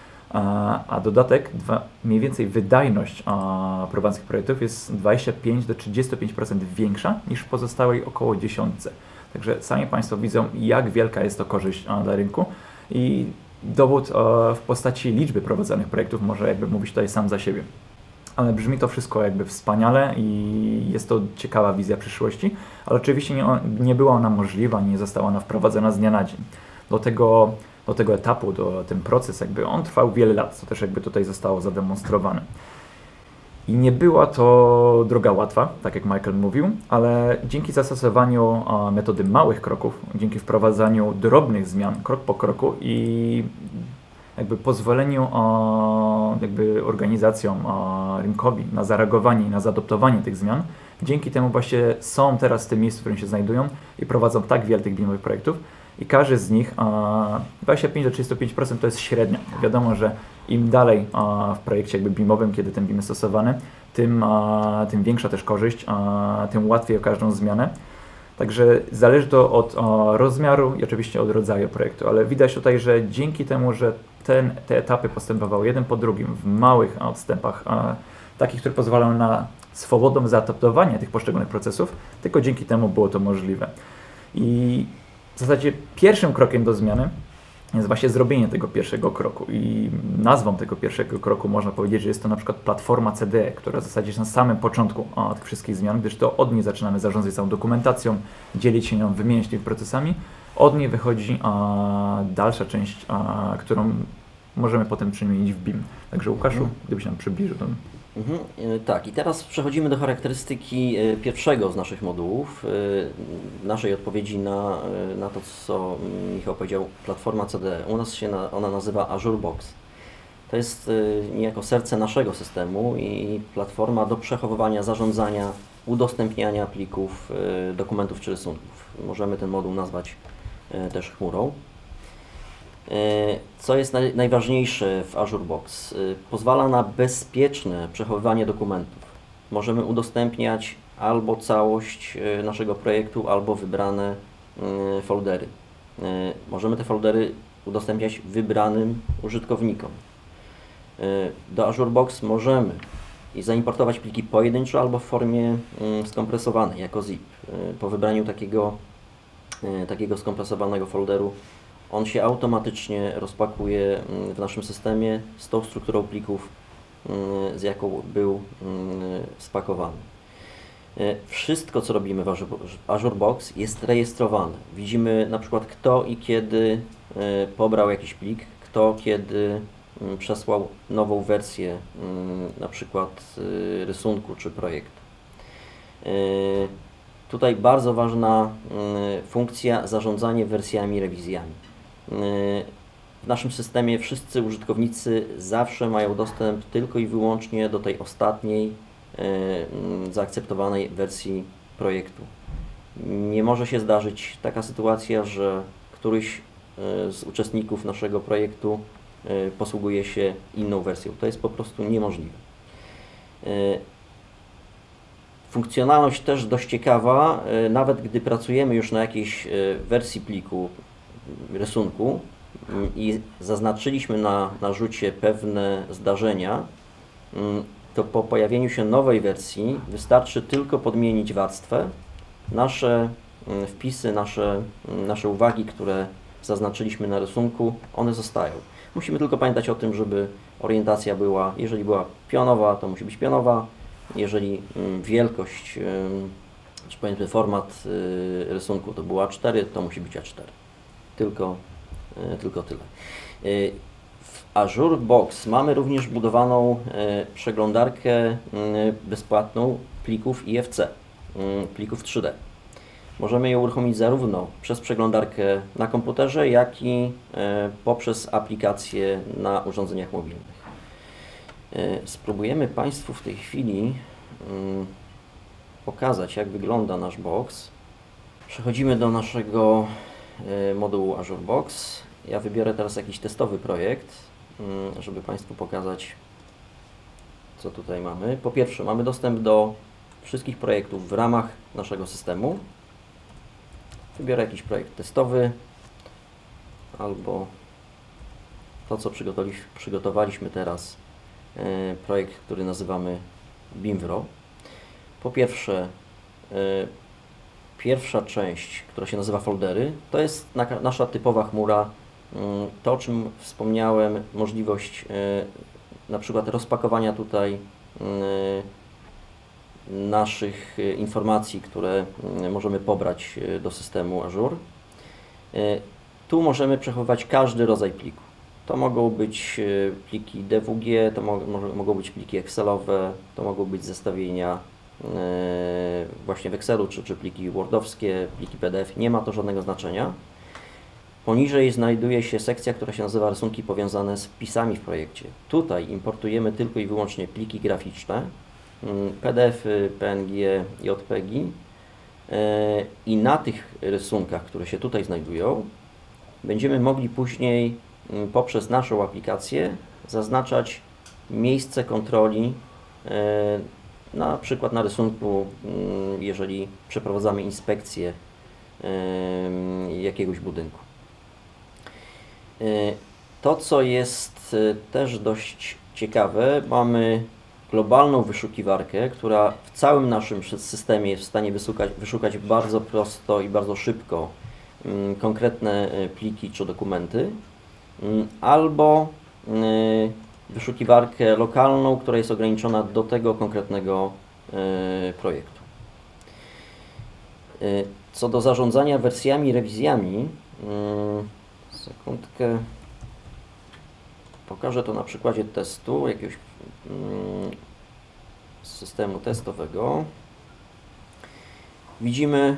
A dodatek, dwa, mniej więcej wydajność a, prowadzonych projektów jest dwadzieścia pięć do trzydziestu pięciu procent większa niż w pozostałej około dziesiątce. Także sami Państwo widzą, jak wielka jest to korzyść a, dla rynku i dowód a, w postaci liczby prowadzonych projektów może jakby mówić tutaj sam za siebie. Ale brzmi to wszystko jakby wspaniale i jest to ciekawa wizja przyszłości, ale oczywiście nie, nie była ona możliwa, nie została ona wprowadzona z dnia na dzień. Do tego do tego etapu, do ten proces, jakby on trwał wiele lat, co też jakby tutaj zostało zademonstrowane. I nie była to droga łatwa, tak jak Michael mówił, ale dzięki zastosowaniu metody małych kroków, dzięki wprowadzaniu drobnych zmian krok po kroku i jakby pozwoleniu jakby organizacjom, rynkowi na zareagowanie i na zaadoptowanie tych zmian, dzięki temu właśnie są teraz w tym miejscu, w którym się znajdują i prowadzą tak wiele tych B I M owych projektów i każdy z nich, dwadzieścia pięć do trzydziestu pięciu procent to jest średnia. Wiadomo, że im dalej w projekcie jakby BIM-owym, kiedy ten BIM jest stosowany, tym, tym większa też korzyść, tym łatwiej o każdą zmianę. Także zależy to od rozmiaru i oczywiście od rodzaju projektu, ale widać tutaj, że dzięki temu, że ten, te etapy postępowały jeden po drugim w małych odstępach, takich, które pozwalają na swobodne zaadaptowanie tych poszczególnych procesów, tylko dzięki temu było to możliwe. I w zasadzie pierwszym krokiem do zmiany jest właśnie zrobienie tego pierwszego kroku i nazwą tego pierwszego kroku można powiedzieć, że jest to na przykład platforma C D E, która w zasadzie jest na samym początku o, tych wszystkich zmian, gdyż to od niej zaczynamy zarządzać całą dokumentacją, dzielić się nią, wymieniać tymi procesami. Od niej wychodzi a, dalsza część, a, którą możemy potem przemienić w BIM. Także Łukaszu, mhm. gdybyś nam przybliżył to. Mhm, tak, i teraz przechodzimy do charakterystyki pierwszego z naszych modułów, naszej odpowiedzi na, na to, co Michał powiedział, platforma C D E. U nas się na, ona nazywa Azure Box. To jest niejako serce naszego systemu i platforma do przechowywania, zarządzania, udostępniania plików, dokumentów czy rysunków. Możemy ten moduł nazwać też chmurą. Co jest naj, najważniejsze w Azure Box? Pozwala na bezpieczne przechowywanie dokumentów. Możemy udostępniać albo całość naszego projektu, albo wybrane foldery. Możemy te foldery udostępniać wybranym użytkownikom. Do Azure Box możemy zaimportować pliki pojedynczo albo w formie skompresowanej, jako zip. Po wybraniu takiego, takiego skompresowanego folderu on się automatycznie rozpakuje w naszym systemie z tą strukturą plików, z jaką był spakowany. Wszystko, co robimy w Azure Box, jest rejestrowane. Widzimy na przykład, kto i kiedy pobrał jakiś plik, kto kiedy przesłał nową wersję, na przykład rysunku czy projektu. Tutaj bardzo ważna funkcja zarządzanie wersjami, rewizjami. W naszym systemie wszyscy użytkownicy zawsze mają dostęp tylko i wyłącznie do tej ostatniej zaakceptowanej wersji projektu. Nie może się zdarzyć taka sytuacja, że któryś z uczestników naszego projektu posługuje się inną wersją. To jest po prostu niemożliwe. Funkcjonalność też dość ciekawa, nawet gdy pracujemy już na jakiejś wersji pliku, rysunku i zaznaczyliśmy na, na rzucie pewne zdarzenia, to po pojawieniu się nowej wersji wystarczy tylko podmienić warstwę. Nasze wpisy, nasze, nasze uwagi, które zaznaczyliśmy na rysunku, one zostają. Musimy tylko pamiętać o tym, żeby orientacja była, jeżeli była pionowa, to musi być pionowa, jeżeli wielkość, czy powiedzmy format rysunku to było A cztery, to musi być A cztery. Tylko, tylko tyle. W Azure Box mamy również budowaną przeglądarkę bezpłatną plików I F C, plików trzy D. Możemy je uruchomić zarówno przez przeglądarkę na komputerze, jak i poprzez aplikacje na urządzeniach mobilnych. Spróbujemy Państwu w tej chwili pokazać, jak wygląda nasz box. Przechodzimy do naszego modułu Azure Box. Ja wybiorę teraz jakiś testowy projekt, żeby Państwu pokazać, co tutaj mamy. Po pierwsze, mamy dostęp do wszystkich projektów w ramach naszego systemu. Wybiorę jakiś projekt testowy albo to, co przygotowaliśmy, przygotowaliśmy teraz, projekt, który nazywamy BIMVRO. Po pierwsze, pierwsza część, która się nazywa foldery, to jest nasza typowa chmura. To, o czym wspomniałem, możliwość na przykład rozpakowania tutaj naszych informacji, które możemy pobrać do systemu Azure. Tu możemy przechowywać każdy rodzaj pliku. To mogą być pliki D W G, to mo mogą być pliki Excelowe, to mogą być zestawienia właśnie w Excelu, czy, czy pliki wordowskie, pliki P D F. Nie ma to żadnego znaczenia. Poniżej znajduje się sekcja, która się nazywa rysunki powiązane z wpisami w projekcie. Tutaj importujemy tylko i wyłącznie pliki graficzne, P D F y, P N G, J P G i na tych rysunkach, które się tutaj znajdują, będziemy mogli później poprzez naszą aplikację zaznaczać miejsce kontroli, na przykład na rysunku, jeżeli przeprowadzamy inspekcję jakiegoś budynku. To, co jest też dość ciekawe, mamy globalną wyszukiwarkę, która w całym naszym systemie jest w stanie wyszukać, wyszukać bardzo prosto i bardzo szybko konkretne pliki czy dokumenty, albo wyszukiwarkę lokalną, która jest ograniczona do tego konkretnego projektu. Co do zarządzania wersjami i rewizjami, sekundkę, pokażę to na przykładzie testu, jakiegoś systemu testowego. Widzimy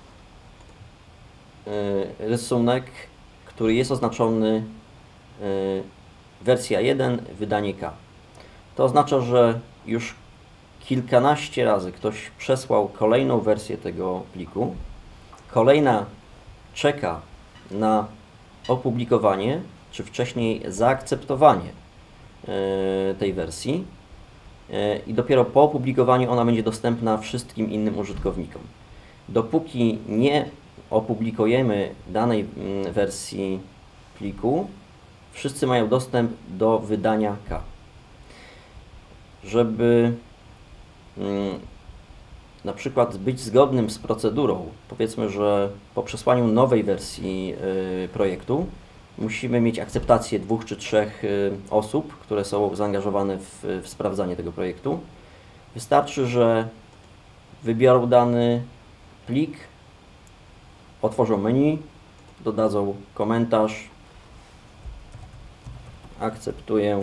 rysunek, który jest oznaczony wersja jeden, wydanie K. To oznacza, że już kilkanaście razy ktoś przesłał kolejną wersję tego pliku. Kolejna czeka na opublikowanie, czy wcześniej zaakceptowanie tej wersji i dopiero po opublikowaniu ona będzie dostępna wszystkim innym użytkownikom. Dopóki nie opublikujemy danej wersji pliku, wszyscy mają dostęp do wydania K. Żeby mm, na przykład być zgodnym z procedurą, powiedzmy, że po przesłaniu nowej wersji y, projektu musimy mieć akceptację dwóch czy trzech y, osób, które są zaangażowane w, w sprawdzanie tego projektu. Wystarczy, że wybiorą dany plik, otworzą menu, dodadzą komentarz, akceptuję.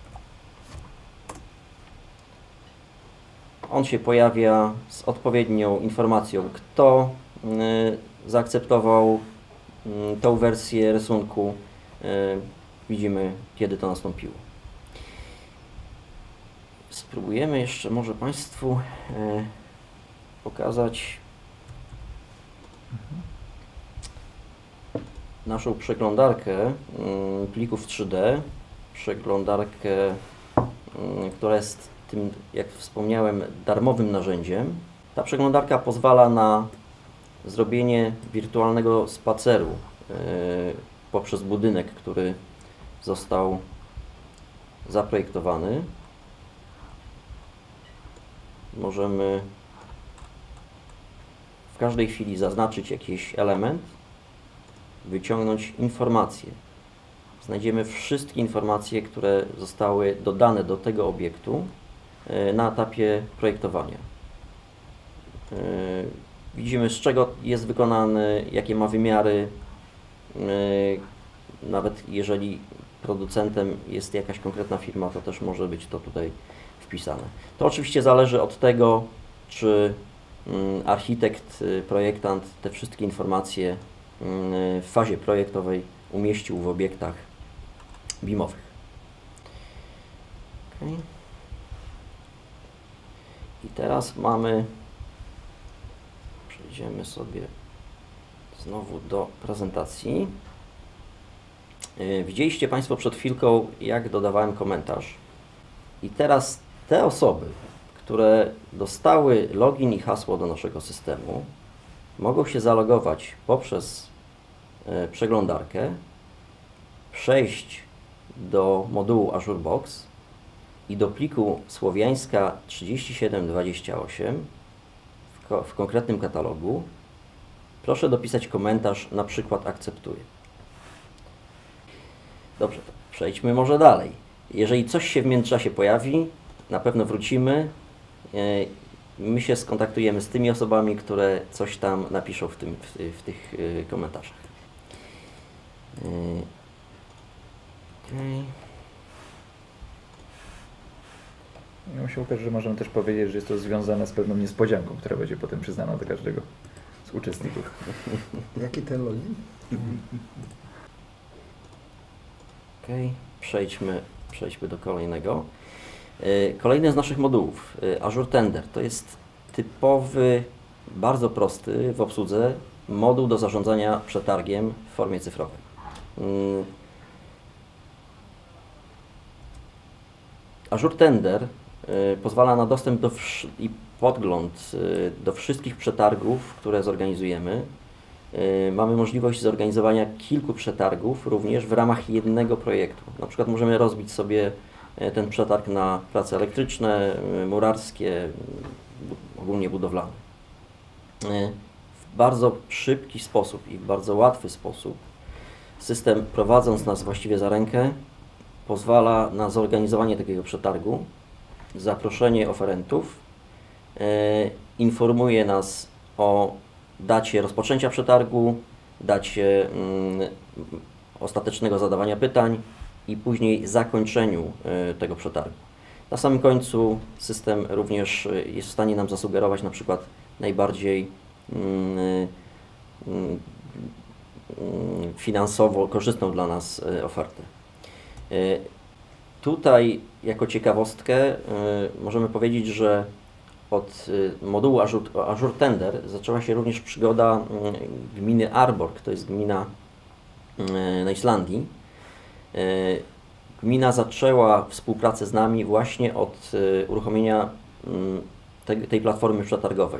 On się pojawia z odpowiednią informacją, kto y, zaakceptował y, tą wersję rysunku. Y, widzimy, kiedy to nastąpiło. Spróbujemy jeszcze może Państwu y, pokazać naszą przeglądarkę y, plików trzy D. Przeglądarkę, y, która jest tym, jak wspomniałem, darmowym narzędziem. Ta przeglądarka pozwala na zrobienie wirtualnego spaceru y, poprzez budynek, który został zaprojektowany. Możemy w każdej chwili zaznaczyć jakiś element, wyciągnąć informacje. Znajdziemy wszystkie informacje, które zostały dodane do tego obiektu na etapie projektowania. Widzimy, z czego jest wykonany, jakie ma wymiary, nawet jeżeli producentem jest jakaś konkretna firma, to też może być to tutaj wpisane. To oczywiście zależy od tego, czy architekt, projektant te wszystkie informacje w fazie projektowej umieścił w obiektach bimowych. Okay. I teraz mamy, przejdziemy sobie znowu do prezentacji. Widzieliście Państwo przed chwilką, jak dodawałem komentarz. I teraz te osoby, które dostały login i hasło do naszego systemu, mogą się zalogować poprzez e, przeglądarkę, przejść do modułu Azure Box i do pliku słowiańska trzydzieści siedem dwadzieścia osiem w, ko w konkretnym katalogu proszę dopisać komentarz, na przykład akceptuję. Dobrze, to przejdźmy może dalej. Jeżeli coś się w międzyczasie pojawi, na pewno wrócimy. My się skontaktujemy z tymi osobami, które coś tam napiszą w, tym, w, w tych komentarzach. Okay. Ja muszę ukazać, że możemy też powiedzieć, że jest to związane z pewną niespodzianką, która będzie potem przyznana do każdego z uczestników. Jaki ten login? Okay. Przejdźmy, przejdźmy do kolejnego. Kolejny z naszych modułów, Azure Tender, to jest typowy, bardzo prosty w obsłudze moduł do zarządzania przetargiem w formie cyfrowej. Azure Tender pozwala na dostęp do i podgląd do wszystkich przetargów, które zorganizujemy. Mamy możliwość zorganizowania kilku przetargów również w ramach jednego projektu. Na przykład możemy rozbić sobie ten przetarg na prace elektryczne, murarskie, ogólnie budowlane. W bardzo szybki sposób i w bardzo łatwy sposób system, prowadząc nas właściwie za rękę, pozwala na zorganizowanie takiego przetargu, zaproszenie oferentów, informuje nas o dacie rozpoczęcia przetargu, dacie mm, ostatecznego zadawania pytań i później zakończeniu y, tego przetargu. Na samym końcu system również jest w stanie nam zasugerować na przykład najbardziej mm, y, y, finansowo korzystną dla nas y, ofertę. Y, tutaj jako ciekawostkę y, możemy powiedzieć, że od modułu Azure, Azure Tender zaczęła się również przygoda gminy Arborg, to jest gmina na Islandii. Gmina zaczęła współpracę z nami właśnie od uruchomienia tej, tej platformy przetargowej.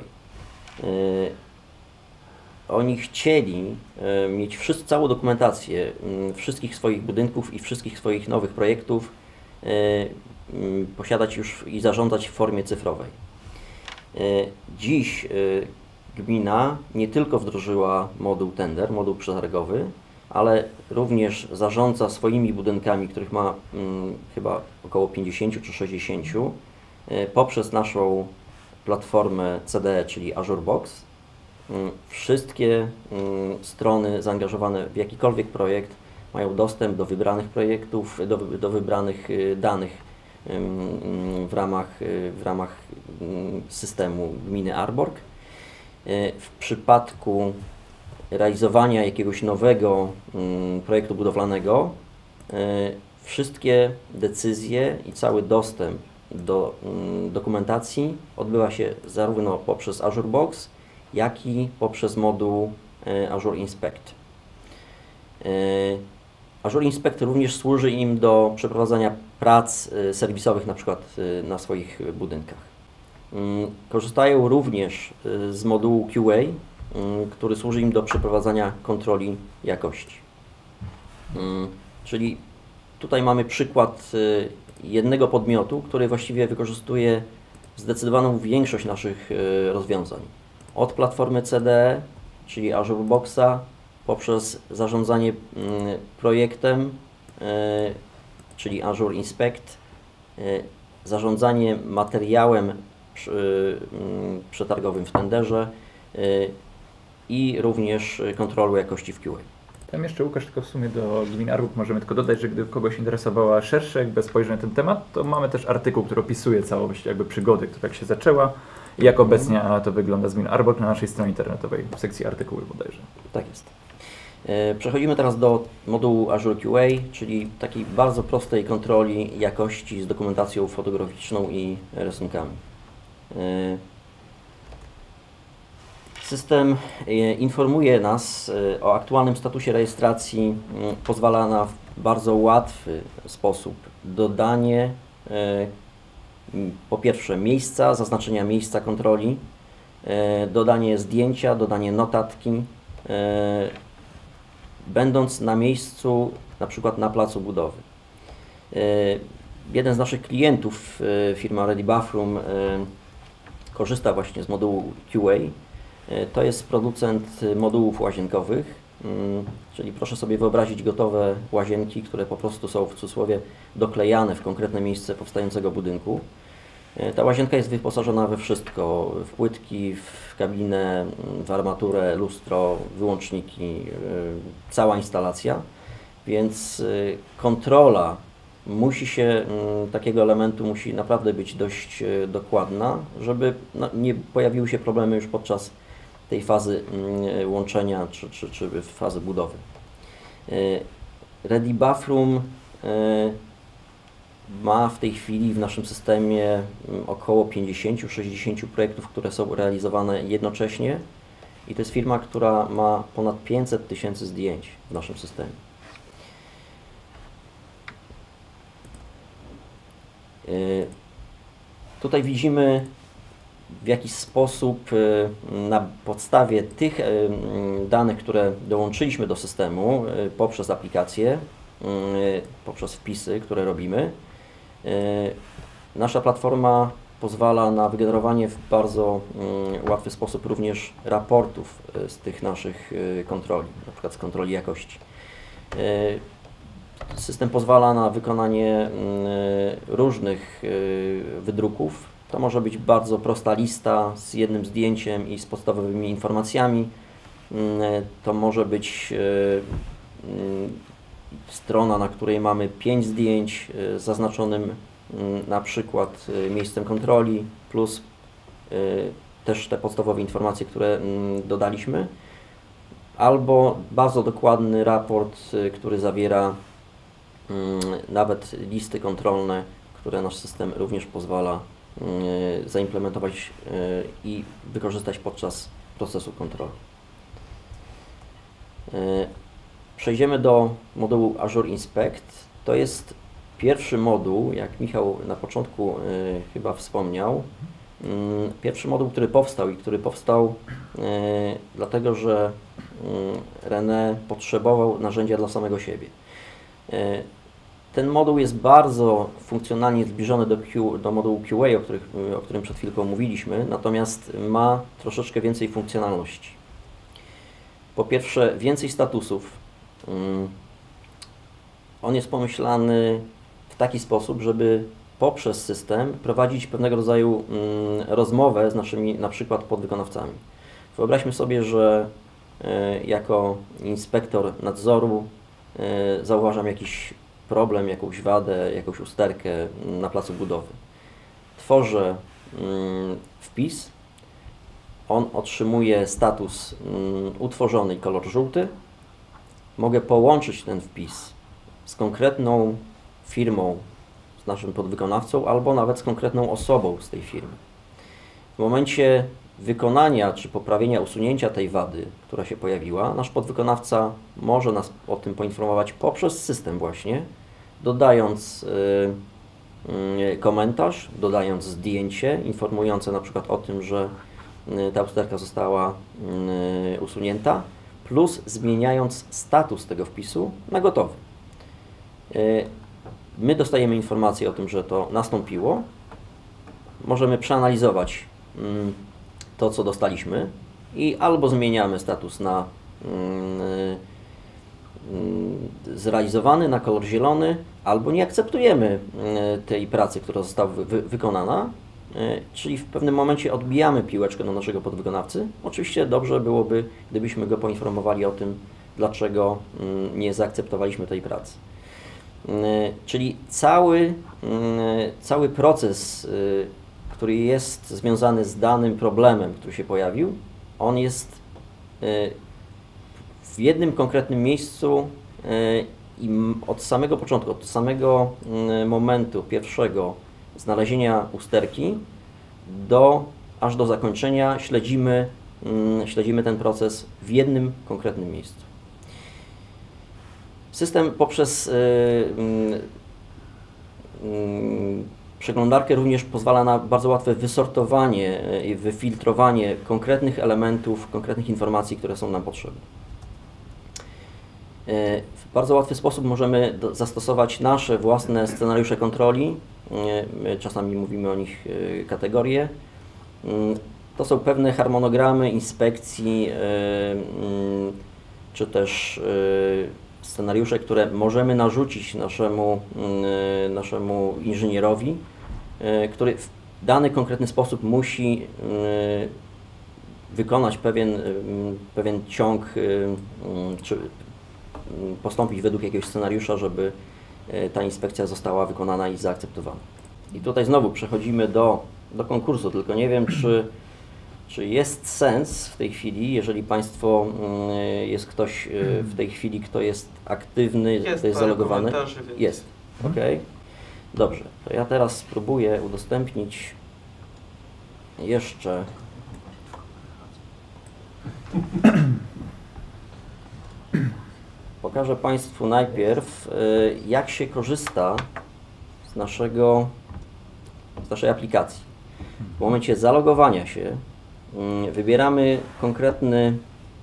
Oni chcieli mieć wszyscy, całą dokumentację wszystkich swoich budynków i wszystkich swoich nowych projektów posiadać już i zarządzać w formie cyfrowej. Dziś gmina nie tylko wdrożyła moduł Tender, moduł przetargowy, ale również zarządza swoimi budynkami, których ma hmm, chyba około pięćdziesiąt czy sześćdziesiąt, poprzez naszą platformę C D E, czyli Azure Box. Wszystkie hmm, strony zaangażowane w jakikolwiek projekt mają dostęp do wybranych projektów, do, do wybranych danych w ramach, w ramach systemu gminy Arborg. W przypadku realizowania jakiegoś nowego projektu budowlanego wszystkie decyzje i cały dostęp do dokumentacji odbywa się zarówno poprzez Azure Box, jak i poprzez moduł Azure Inspect. Azure Inspect również służy im do przeprowadzania prac serwisowych, na przykład na swoich budynkach. Korzystają również z modułu Q A, który służy im do przeprowadzania kontroli jakości. Czyli tutaj mamy przykład jednego podmiotu, który właściwie wykorzystuje zdecydowaną większość naszych rozwiązań. Od platformy C D E, czyli Azure Boxa, poprzez zarządzanie projektem, czyli Azure Inspect, zarządzanie materiałem przetargowym w tenderze i również kontrolą jakości w Q A. Tam jeszcze, Łukasz, tylko w sumie do gminy Arborg możemy tylko dodać, że gdyby kogoś interesowała szersze jakby spojrzenie na ten temat, to mamy też artykuł, który opisuje całość jakby przygody, która jak się zaczęła i jak obecnie to wygląda z gminy Arborg na naszej stronie internetowej w sekcji artykuły bodajże. Tak jest. Przechodzimy teraz do modułu Azure Q A, czyli takiej bardzo prostej kontroli jakości z dokumentacją fotograficzną i rysunkami. System informuje nas o aktualnym statusie rejestracji, pozwala na bardzo łatwy sposób dodanie po pierwsze miejsca, zaznaczenia miejsca kontroli, dodanie zdjęcia, dodanie notatki, będąc na miejscu, na przykład na placu budowy. Jeden z naszych klientów, firma Ready Bathroom, korzysta właśnie z modułu Q A. To jest producent modułów łazienkowych, czyli proszę sobie wyobrazić gotowe łazienki, które po prostu są w cudzysłowie doklejane w konkretne miejsce powstającego budynku. Ta łazienka jest wyposażona we wszystko, w płytki, w kabinę, w armaturę, lustro, wyłączniki, cała instalacja, więc kontrola musi się, takiego elementu musi naprawdę być dość dokładna, żeby no, nie pojawiły się problemy już podczas tej fazy łączenia czy, czy, czy fazy budowy. Ready Bathroom ma w tej chwili w naszym systemie około pięćdziesiąt do sześćdziesięciu projektów, które są realizowane jednocześnie i to jest firma, która ma ponad pięćset tysięcy zdjęć w naszym systemie. Tutaj widzimy, w jaki sposób na podstawie tych danych, które dołączyliśmy do systemu poprzez aplikację, poprzez wpisy, które robimy, nasza platforma pozwala na wygenerowanie w bardzo łatwy sposób również raportów z tych naszych kontroli, na przykład z kontroli jakości. System pozwala na wykonanie różnych wydruków. To może być bardzo prosta lista z jednym zdjęciem i z podstawowymi informacjami. To może być strona, na której mamy pięć zdjęć z zaznaczonym na przykład miejscem kontroli, plus też te podstawowe informacje, które dodaliśmy, albo bardzo dokładny raport, który zawiera nawet listy kontrolne, które nasz system również pozwala zaimplementować i wykorzystać podczas procesu kontroli. Przejdziemy do modułu Azure Inspect. To jest pierwszy moduł, jak Michał na początku chyba wspomniał, pierwszy moduł, który powstał i który powstał dlatego, że René potrzebował narzędzia dla samego siebie. Ten moduł jest bardzo funkcjonalnie zbliżony do, Q, do modułu Q A, o, których, o którym przed chwilką mówiliśmy, natomiast ma troszeczkę więcej funkcjonalności. Po pierwsze, więcej statusów. On jest pomyślany w taki sposób, żeby poprzez system prowadzić pewnego rodzaju rozmowę z naszymi na przykład podwykonawcami. Wyobraźmy sobie, że jako inspektor nadzoru zauważam jakiś problem, jakąś wadę, jakąś usterkę na placu budowy. Tworzę wpis, on otrzymuje status utworzony i kolor żółty. Mogę połączyć ten wpis z konkretną firmą, z naszym podwykonawcą, albo nawet z konkretną osobą z tej firmy. W momencie wykonania czy poprawienia, usunięcia tej wady, która się pojawiła, nasz podwykonawca może nas o tym poinformować poprzez system właśnie, dodając y, y, komentarz, dodając zdjęcie informujące na przykład o tym, że y, ta usterka została y, usunięta, plus zmieniając status tego wpisu na gotowy. Y, my dostajemy informację o tym, że to nastąpiło, możemy przeanalizować y, to, co dostaliśmy i albo zmieniamy status na yy, yy, zrealizowany, na kolor zielony, albo nie akceptujemy yy, tej pracy, która została wy, wykonana, yy, czyli w pewnym momencie odbijamy piłeczkę do naszego podwykonawcy. Oczywiście dobrze byłoby, gdybyśmy go poinformowali o tym, dlaczego yy, nie zaakceptowaliśmy tej pracy. Yy, czyli cały, yy, cały proces yy, który jest związany z danym problemem, który się pojawił, on jest w jednym konkretnym miejscu i od samego początku, od samego momentu pierwszego znalezienia usterki do, aż do zakończenia śledzimy, śledzimy ten proces w jednym konkretnym miejscu. System poprzez przeglądarkę również pozwala na bardzo łatwe wysortowanie i wyfiltrowanie konkretnych elementów, konkretnych informacji, które są nam potrzebne. W bardzo łatwy sposób możemy zastosować nasze własne scenariusze kontroli. Czasami mówimy o nich kategorie. To są pewne harmonogramy inspekcji, czy też scenariusze, które możemy narzucić naszemu, naszemu inżynierowi, który w dany konkretny sposób musi wykonać pewien, pewien ciąg, czy postąpić według jakiegoś scenariusza, żeby ta inspekcja została wykonana i zaakceptowana. I tutaj znowu przechodzimy do, do konkursu, tylko nie wiem, czy, czy jest sens w tej chwili, jeżeli Państwo, jest ktoś w tej chwili, kto jest aktywny, jest, kto jest zalogowany. Więc... Jest, ok. Dobrze, to ja teraz spróbuję udostępnić jeszcze pokażę Państwu najpierw, jak się korzysta z naszego z naszej aplikacji. W momencie zalogowania się wybieramy konkretny,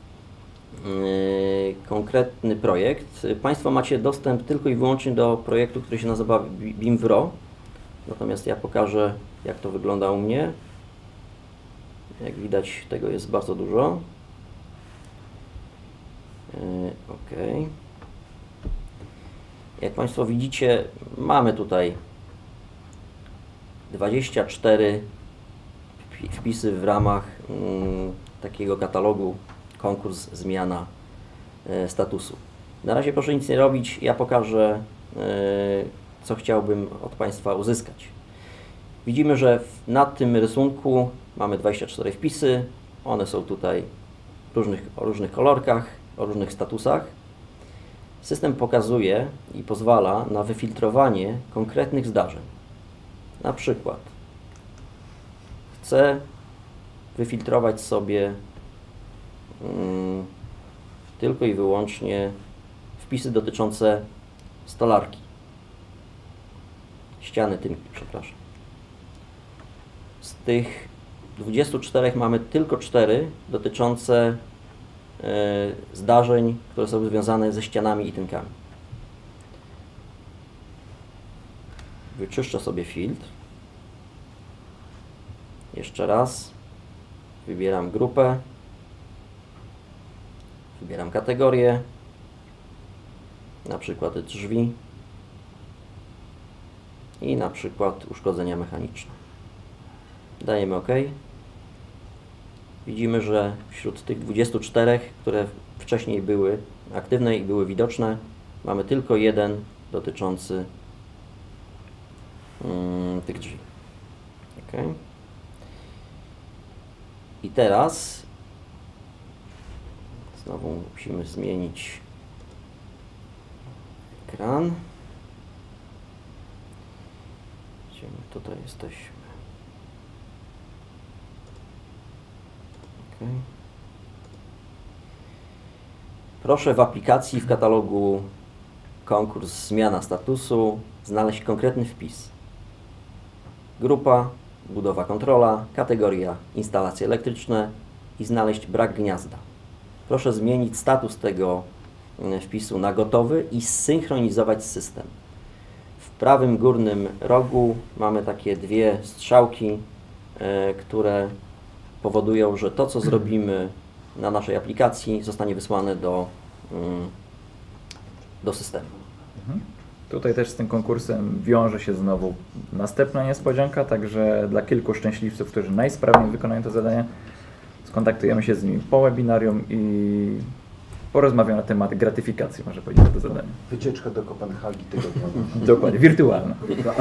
konkretny projekt. Państwo macie dostęp tylko i wyłącznie do projektu, który się nazywa BIMWRO. Natomiast ja pokażę, jak to wygląda u mnie. Jak widać, tego jest bardzo dużo. OK. Jak Państwo widzicie, mamy tutaj dwadzieścia cztery wpisy w ramach mm, takiego katalogu konkurs zmiana e, statusu. Na razie proszę nic nie robić, ja pokażę, e, co chciałbym od Państwa uzyskać. Widzimy, że w, na tym rysunku mamy dwadzieścia cztery wpisy, one są tutaj w różnych, o różnych kolorkach, o różnych statusach. System pokazuje i pozwala na wyfiltrowanie konkretnych zdarzeń. Na przykład chcę wyfiltrować sobie mm, tylko i wyłącznie wpisy dotyczące stolarki. Ściany tynki, przepraszam. Z tych dwudziestu czterech mamy tylko cztery dotyczące y, zdarzeń, które są związane ze ścianami i tynkami. Wyczyszczę sobie filtr. Jeszcze raz. Wybieram grupę. Wybieram kategorię. Na przykład drzwi. I na przykład uszkodzenia mechaniczne. Dajemy OK. Widzimy, że wśród tych dwudziestu czterech, które wcześniej były aktywne i były widoczne, mamy tylko jeden dotyczący mm, tych drzwi. OK. I teraz znowu musimy zmienić ekran. Gdzie my tutaj jesteśmy? OK. Proszę w aplikacji w katalogu konkurs zmiana statusu znaleźć konkretny wpis. Grupa, budowa kontrola, kategoria instalacje elektryczne i znaleźć brak gniazda. Proszę zmienić status tego wpisu na gotowy i zsynchronizować system. W prawym górnym rogu mamy takie dwie strzałki, e, które powodują, że to, co zrobimy na naszej aplikacji, zostanie wysłane do, mm, do systemu. Mhm. Tutaj też z tym konkursem wiąże się znowu następna niespodzianka, także dla kilku szczęśliwców, którzy najsprawniej wykonają to zadanie, skontaktujemy się z nimi po webinarium i porozmawiamy na temat gratyfikacji, może powiedzieć, to zadanie. Wycieczka do Kopenhagi tygodniowa. Dokładnie, wirtualna.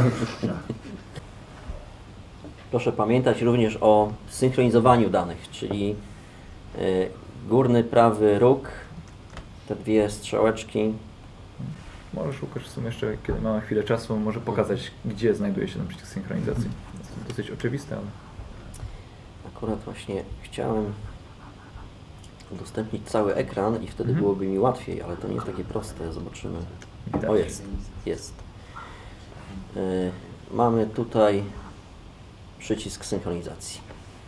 Proszę pamiętać również o synchronizowaniu danych, czyli y, górny prawy róg, te dwie strzałeczki. Możesz, Łukasz, w sumie jeszcze, kiedy mamy chwilę czasu, może pokazać, gdzie znajduje się ten przycisk synchronizacji. To dosyć oczywiste, ale... Akurat właśnie chciałem udostępnić cały ekran i wtedy Mhm. byłoby mi łatwiej, ale to nie jest takie proste. Zobaczymy. Widać. O, jest. Jest. Y, mamy tutaj przycisk synchronizacji.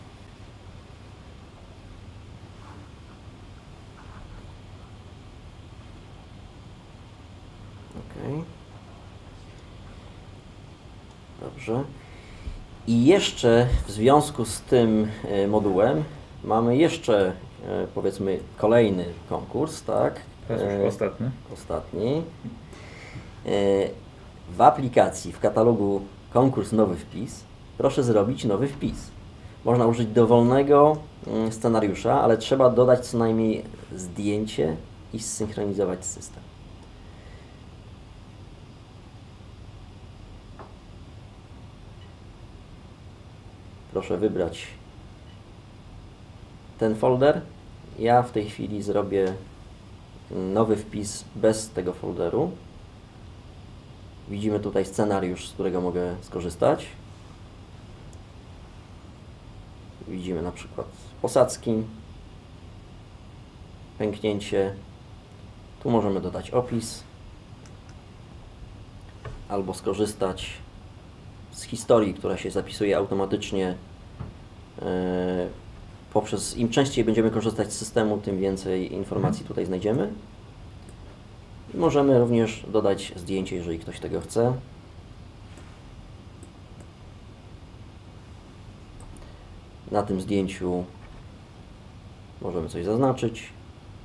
OK. Dobrze. I jeszcze w związku z tym y, modułem mamy jeszcze y, powiedzmy kolejny konkurs, tak? To jest już Y, ostatni. Ostatni. Y, w aplikacji, w katalogu konkurs nowy wpis, proszę zrobić nowy wpis. Można użyć dowolnego y, scenariusza, ale trzeba dodać co najmniej zdjęcie i zsynchronizować system. Proszę wybrać ten folder. Ja w tej chwili zrobię nowy wpis bez tego folderu. Widzimy tutaj scenariusz, z którego mogę skorzystać. Widzimy na przykład posadzki, pęknięcie. Tu możemy dodać opis albo skorzystać z historii, która się zapisuje automatycznie poprzez, im częściej będziemy korzystać z systemu, tym więcej informacji tutaj znajdziemy. I możemy również dodać zdjęcie, jeżeli ktoś tego chce. Na tym zdjęciu możemy coś zaznaczyć.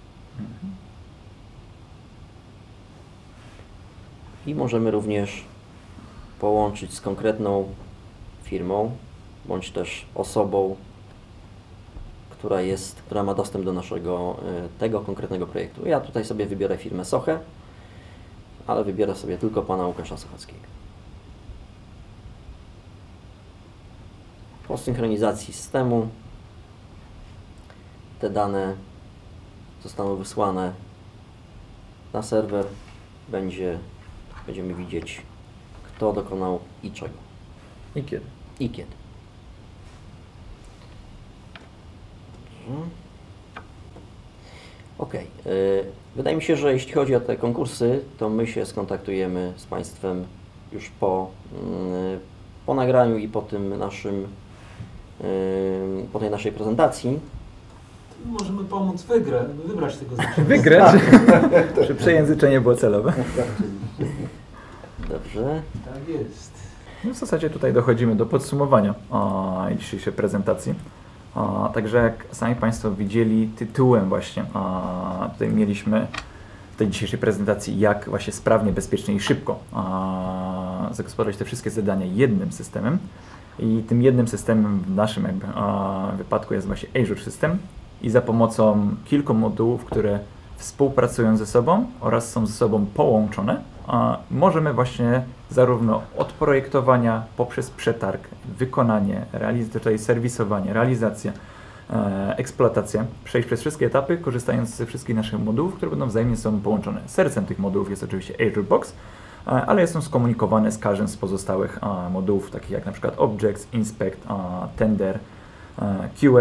I możemy również połączyć z konkretną firmą, bądź też osobą, która jest, która ma dostęp do naszego, tego konkretnego projektu. Ja tutaj sobie wybiorę firmę Sochę, ale wybiorę sobie tylko pana Łukasza Sochackiego. Po synchronizacji systemu te dane zostaną wysłane na serwer. Będzie, będziemy widzieć, kto dokonał i czego. I kiedy. I kiedy. Ok. Wydaje mi się, że jeśli chodzi o te konkursy, to my się skontaktujemy z Państwem już po, po nagraniu i po tym naszym, po tej naszej prezentacji. Możemy pomóc wygrać, wybrać tego znaczenia. Wygrać? Czy przejęzyczenie było celowe? Dobrze. Tak jest. No w zasadzie tutaj dochodzimy do podsumowania o, dzisiejszej prezentacji. O, także jak sami Państwo widzieli tytułem właśnie, o, tutaj mieliśmy w tej dzisiejszej prezentacji, jak właśnie sprawnie, bezpiecznie i szybko o, zagospodarować te wszystkie zadania jednym systemem. I tym jednym systemem w naszym jakby, o, wypadku jest właśnie Azure System i za pomocą kilku modułów, które współpracują ze sobą oraz są ze sobą połączone, a możemy właśnie zarówno od projektowania poprzez przetarg, wykonanie, realiz- tutaj serwisowanie, realizację, e, eksploatację, przejść przez wszystkie etapy, korzystając ze wszystkich naszych modułów, które będą wzajemnie ze sobą połączone. Sercem tych modułów jest oczywiście Azure Box, e, ale są skomunikowane z każdym z pozostałych e, modułów, takich jak na przykład Objects, Inspect, e, Tender, e, Q A.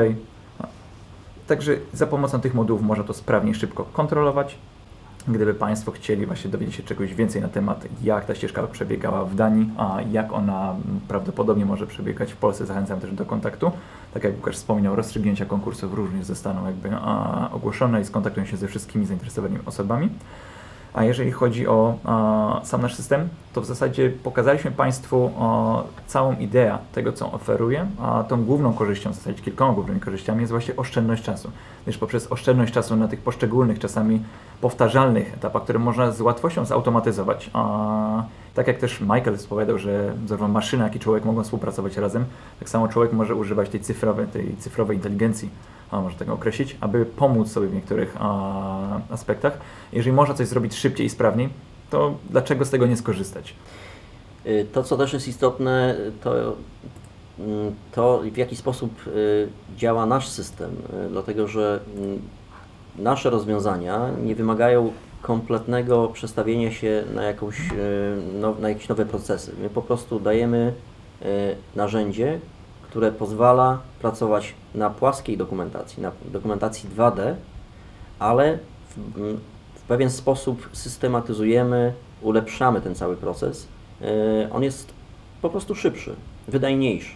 Także za pomocą tych modułów można to sprawnie i szybko kontrolować. Gdyby Państwo chcieli właśnie dowiedzieć się czegoś więcej na temat, jak ta ścieżka przebiegała w Danii, a jak ona prawdopodobnie może przebiegać w Polsce, zachęcam też do kontaktu. Tak jak Łukasz wspomniał, rozstrzygnięcia konkursów również zostaną jakby a, ogłoszone i skontaktują się ze wszystkimi zainteresowanymi osobami. A jeżeli chodzi o a, sam nasz system, to w zasadzie pokazaliśmy Państwu a, całą ideę tego, co on oferuje, a tą główną korzyścią, w zasadzie kilkoma głównymi korzyściami jest właśnie oszczędność czasu. Gdyż poprzez oszczędność czasu na tych poszczególnych, czasami powtarzalnych etapach, które można z łatwością zautomatyzować. A, tak jak też Michael spowiadał, że zarówno maszyna, jak i człowiek mogą współpracować razem, tak samo człowiek może używać tej cyfrowej, tej cyfrowej inteligencji, a można tego określić, aby pomóc sobie w niektórych a, aspektach. Jeżeli można coś zrobić szybciej i sprawniej, to dlaczego z tego nie skorzystać? To, co też jest istotne, to, to w jaki sposób działa nasz system, dlatego że nasze rozwiązania nie wymagają kompletnego przestawienia się na, jakąś, no, na jakieś nowe procesy. My po prostu dajemy narzędzie, które pozwala pracować na płaskiej dokumentacji, na dokumentacji dwa D, ale w, w pewien sposób systematyzujemy, ulepszamy ten cały proces. On jest po prostu szybszy, wydajniejszy.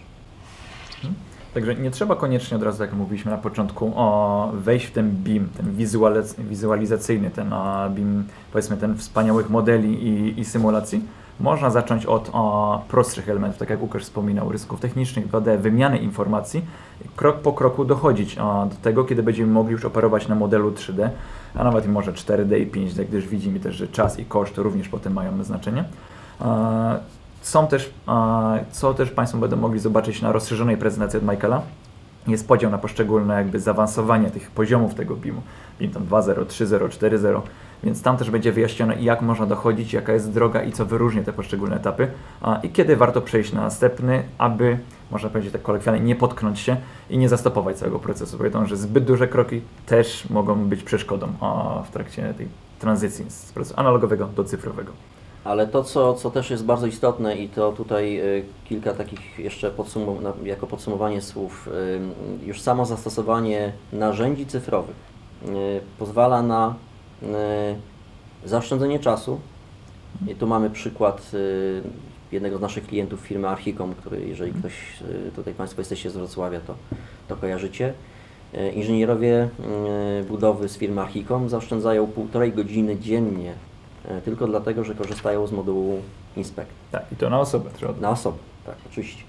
Także nie trzeba koniecznie od razu, jak mówiliśmy na początku, o, wejść w ten B I M, ten wizualiz wizualizacyjny, ten o, B I M, powiedzmy ten wspaniałych modeli i, i symulacji. Można zacząć od o, prostszych elementów, tak jak Łukasz wspominał, rysków technicznych, dwa D, wymiany informacji, krok po kroku dochodzić o, do tego, kiedy będziemy mogli już operować na modelu trzy D, a nawet może cztery D i pięć D, gdyż widzimy też, że czas i koszt również potem mają znaczenie. E, Są też, co też Państwo będą mogli zobaczyć na rozszerzonej prezentacji od Michaela, jest podział na poszczególne jakby zaawansowanie tych poziomów tego B I M-u. B I M tam dwa zero, trzy zero, cztery zero, więc tam też będzie wyjaśnione, jak można dochodzić, jaka jest droga i co wyróżnia te poszczególne etapy i kiedy warto przejść na następny, aby, można powiedzieć tak kolokwialnie, nie potknąć się i nie zastopować całego procesu. Powiedzą, że zbyt duże kroki też mogą być przeszkodą w trakcie tej tranzycji z procesu analogowego do cyfrowego. Ale to, co, co też jest bardzo istotne i to tutaj y, kilka takich jeszcze podsumów jako podsumowanie słów, y, już samo zastosowanie narzędzi cyfrowych y, pozwala na y, zaoszczędzenie czasu. I tu mamy przykład y, jednego z naszych klientów, firmy Archicom, który, jeżeli ktoś, tutaj Państwo jesteście z Wrocławia, to, to kojarzycie. Inżynierowie budowy z firmy Archicom zaoszczędzają półtorej godziny dziennie tylko dlatego, że korzystają z modułu Inspect. Tak, i to na osobę trzeba. Na osobę, tak, oczywiście.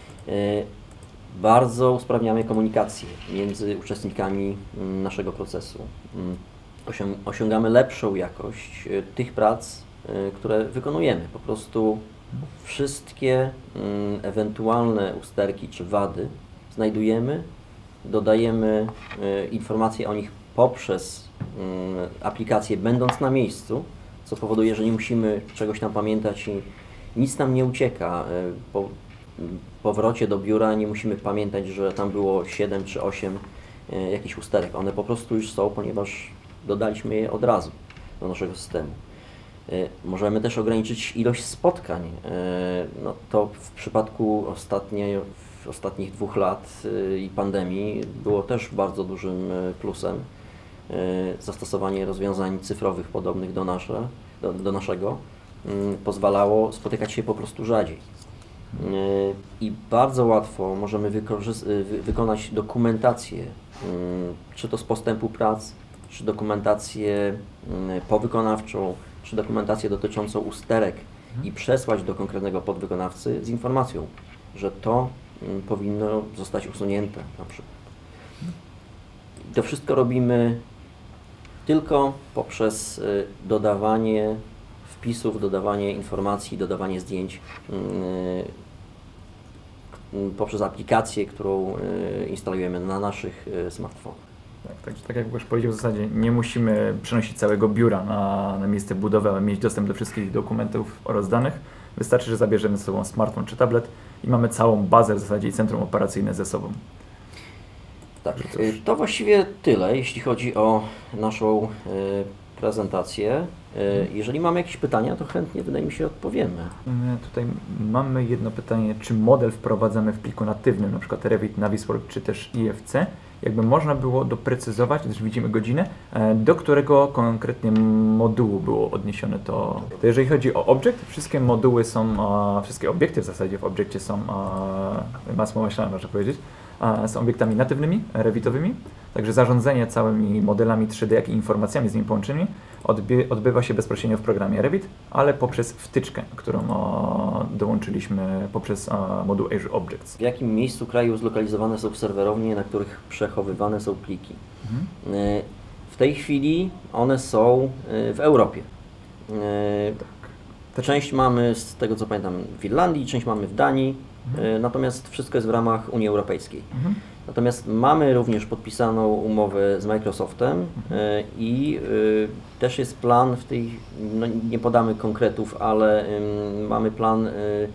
Bardzo usprawniamy komunikację między uczestnikami naszego procesu. Osiągamy lepszą jakość tych prac, które wykonujemy. Po prostu wszystkie ewentualne usterki czy wady znajdujemy, dodajemy informacje o nich poprzez aplikację, będąc na miejscu, co powoduje, że nie musimy czegoś tam pamiętać i nic nam nie ucieka. Po powrocie do biura nie musimy pamiętać, że tam było siedem czy osiem jakichś usterek. One po prostu już są, ponieważ dodaliśmy je od razu do naszego systemu. Możemy też ograniczyć ilość spotkań. No to w przypadku ostatnie, w ostatnich dwóch lat i pandemii było też bardzo dużym plusem. Zastosowanie rozwiązań cyfrowych podobnych do, nasze, do, do naszego pozwalało spotykać się po prostu rzadziej. I bardzo łatwo możemy wykonać dokumentację, czy to z postępu prac, czy dokumentację powykonawczą, czy dokumentację dotyczącą usterek i przesłać do konkretnego podwykonawcy z informacją, że to powinno zostać usunięte na przykład. To wszystko robimy tylko poprzez dodawanie wpisów, dodawanie informacji, dodawanie zdjęć poprzez aplikację, którą instalujemy na naszych smartfonach. Tak, tak, tak jak już powiedział, w zasadzie nie musimy przenosić całego biura na, na miejsce budowy, aby mieć dostęp do wszystkich dokumentów oraz danych. Wystarczy, że zabierzemy ze sobą smartfon czy tablet i mamy całą bazę w zasadzie i centrum operacyjne ze sobą. Tak, to właściwie tyle, jeśli chodzi o naszą y, prezentację. Y, jeżeli mamy jakieś pytania, to chętnie, wydaje mi się, odpowiemy. Tutaj mamy jedno pytanie, czy model wprowadzamy w pliku natywnym, na przykład Revit, Navisworks czy też I F C? Jakby można było doprecyzować, gdyż widzimy godzinę, do którego konkretnie modułu było odniesione to. To jeżeli chodzi o obiekt, wszystkie moduły są, wszystkie obiekty w zasadzie w obiekcie są masło maślane, można powiedzieć, są obiektami natywnymi, revitowymi, także zarządzanie całymi modelami trzy D, jak i informacjami z nimi połączonymi odbywa się bezpośrednio w programie Revit, ale poprzez wtyczkę, którą dołączyliśmy poprzez moduł Azure Objects. W jakim miejscu kraju zlokalizowane są serwerownie, na których przechowywane są pliki? Mhm. W tej chwili one są w Europie. Tak. Część mamy, z tego co pamiętam, w Irlandii, część mamy w Danii, mhm. natomiast wszystko jest w ramach Unii Europejskiej. Mhm. Natomiast mamy również podpisaną umowę z Microsoftem mhm. i y, też jest plan w tej, no nie podamy konkretów, ale y, mamy plan y, y,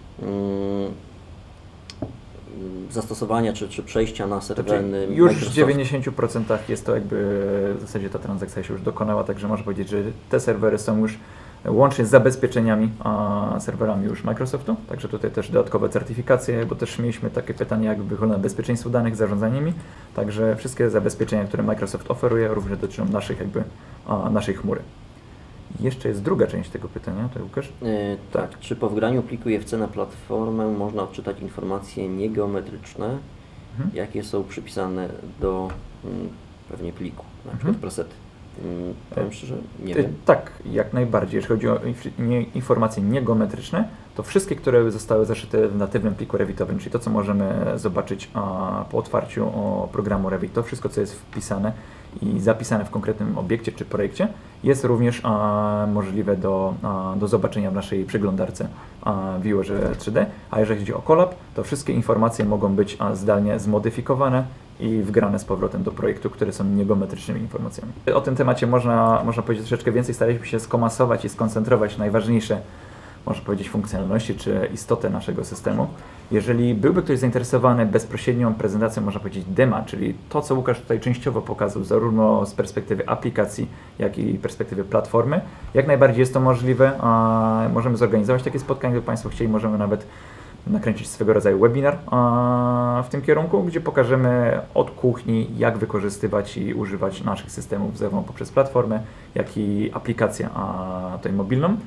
zastosowania czy, czy przejścia na serwery znaczy, już w dziewięćdziesięciu procentach jest to jakby, w zasadzie ta transakcja się już dokonała, także można powiedzieć, że te serwery są już łącznie z zabezpieczeniami a serwerami już Microsoftu, także tutaj też dodatkowe certyfikacje, bo też mieliśmy takie pytanie, jak wygląda bezpieczeństwo danych, zarządzanie nimi, także wszystkie zabezpieczenia, które Microsoft oferuje, również dotyczą naszych jakby, a, naszej chmury. Jeszcze jest druga część tego pytania, to Łukasz? Yy, tak. tak, czy po wgraniu pliku I F C na platformę można odczytać informacje niegeometryczne, mhm. jakie są przypisane do mm, pewnie pliku, na przykład mhm. presety? Powiem szczerze, nie wiem. Tak, jak najbardziej. Jeżeli chodzi o informacje niegeometryczne, to wszystkie, które zostały zaszyte w natywnym pliku revitowym, czyli to, co możemy zobaczyć po otwarciu programu Revit, to wszystko, co jest wpisane i zapisane w konkretnym obiekcie czy projekcie, jest również możliwe do, do zobaczenia w naszej przeglądarce w Viewerze trzy D. A jeżeli chodzi o Colab, to wszystkie informacje mogą być zdalnie zmodyfikowane i wgrane z powrotem do projektu, które są niegeometrycznymi informacjami. O tym temacie można, można powiedzieć troszeczkę więcej. Staraliśmy się skomasować i skoncentrować najważniejsze, można powiedzieć, funkcjonalności czy istotę naszego systemu. Jeżeli byłby ktoś zainteresowany bezpośrednią prezentacją, można powiedzieć dema, czyli to, co Łukasz tutaj częściowo pokazał, zarówno z perspektywy aplikacji, jak i perspektywy platformy, jak najbardziej jest to możliwe. Możemy zorganizować takie spotkanie, gdyby Państwo chcieli, możemy nawet nakręcić swego rodzaju webinar w tym kierunku, gdzie pokażemy od kuchni, jak wykorzystywać i używać naszych systemów zarówno poprzez platformę, jak i aplikację tutaj mobilną.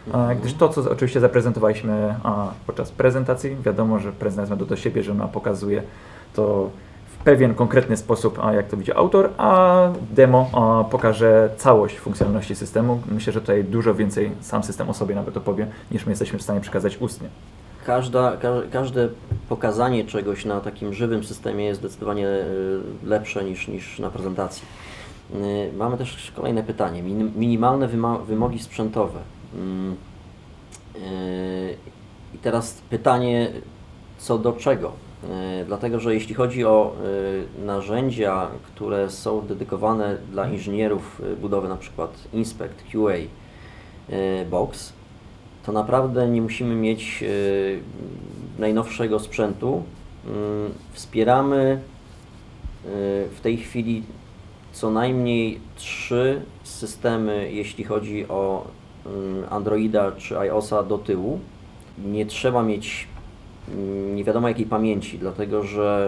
Mhm. Gdyż to, co oczywiście zaprezentowaliśmy podczas prezentacji, wiadomo, że prezentacja ma do siebie, że ona pokazuje to w pewien konkretny sposób, jak to widzi autor, a demo pokaże całość funkcjonalności systemu. Myślę, że tutaj dużo więcej sam system o sobie nawet opowie, niż my jesteśmy w stanie przekazać ustnie. Każda, ka każde pokazanie czegoś na takim żywym systemie jest zdecydowanie lepsze niż, niż na prezentacji. Mamy też kolejne pytanie. Minimalne wymogi sprzętowe. I teraz pytanie, co do czego? Dlatego, że jeśli chodzi o narzędzia, które są dedykowane dla inżynierów budowy, na przykład Inspect, Q A, Box, to naprawdę nie musimy mieć najnowszego sprzętu. Wspieramy w tej chwili co najmniej trzy systemy, jeśli chodzi o Androida czy iOS-a do tyłu. Nie trzeba mieć nie wiadomo jakiej pamięci, dlatego że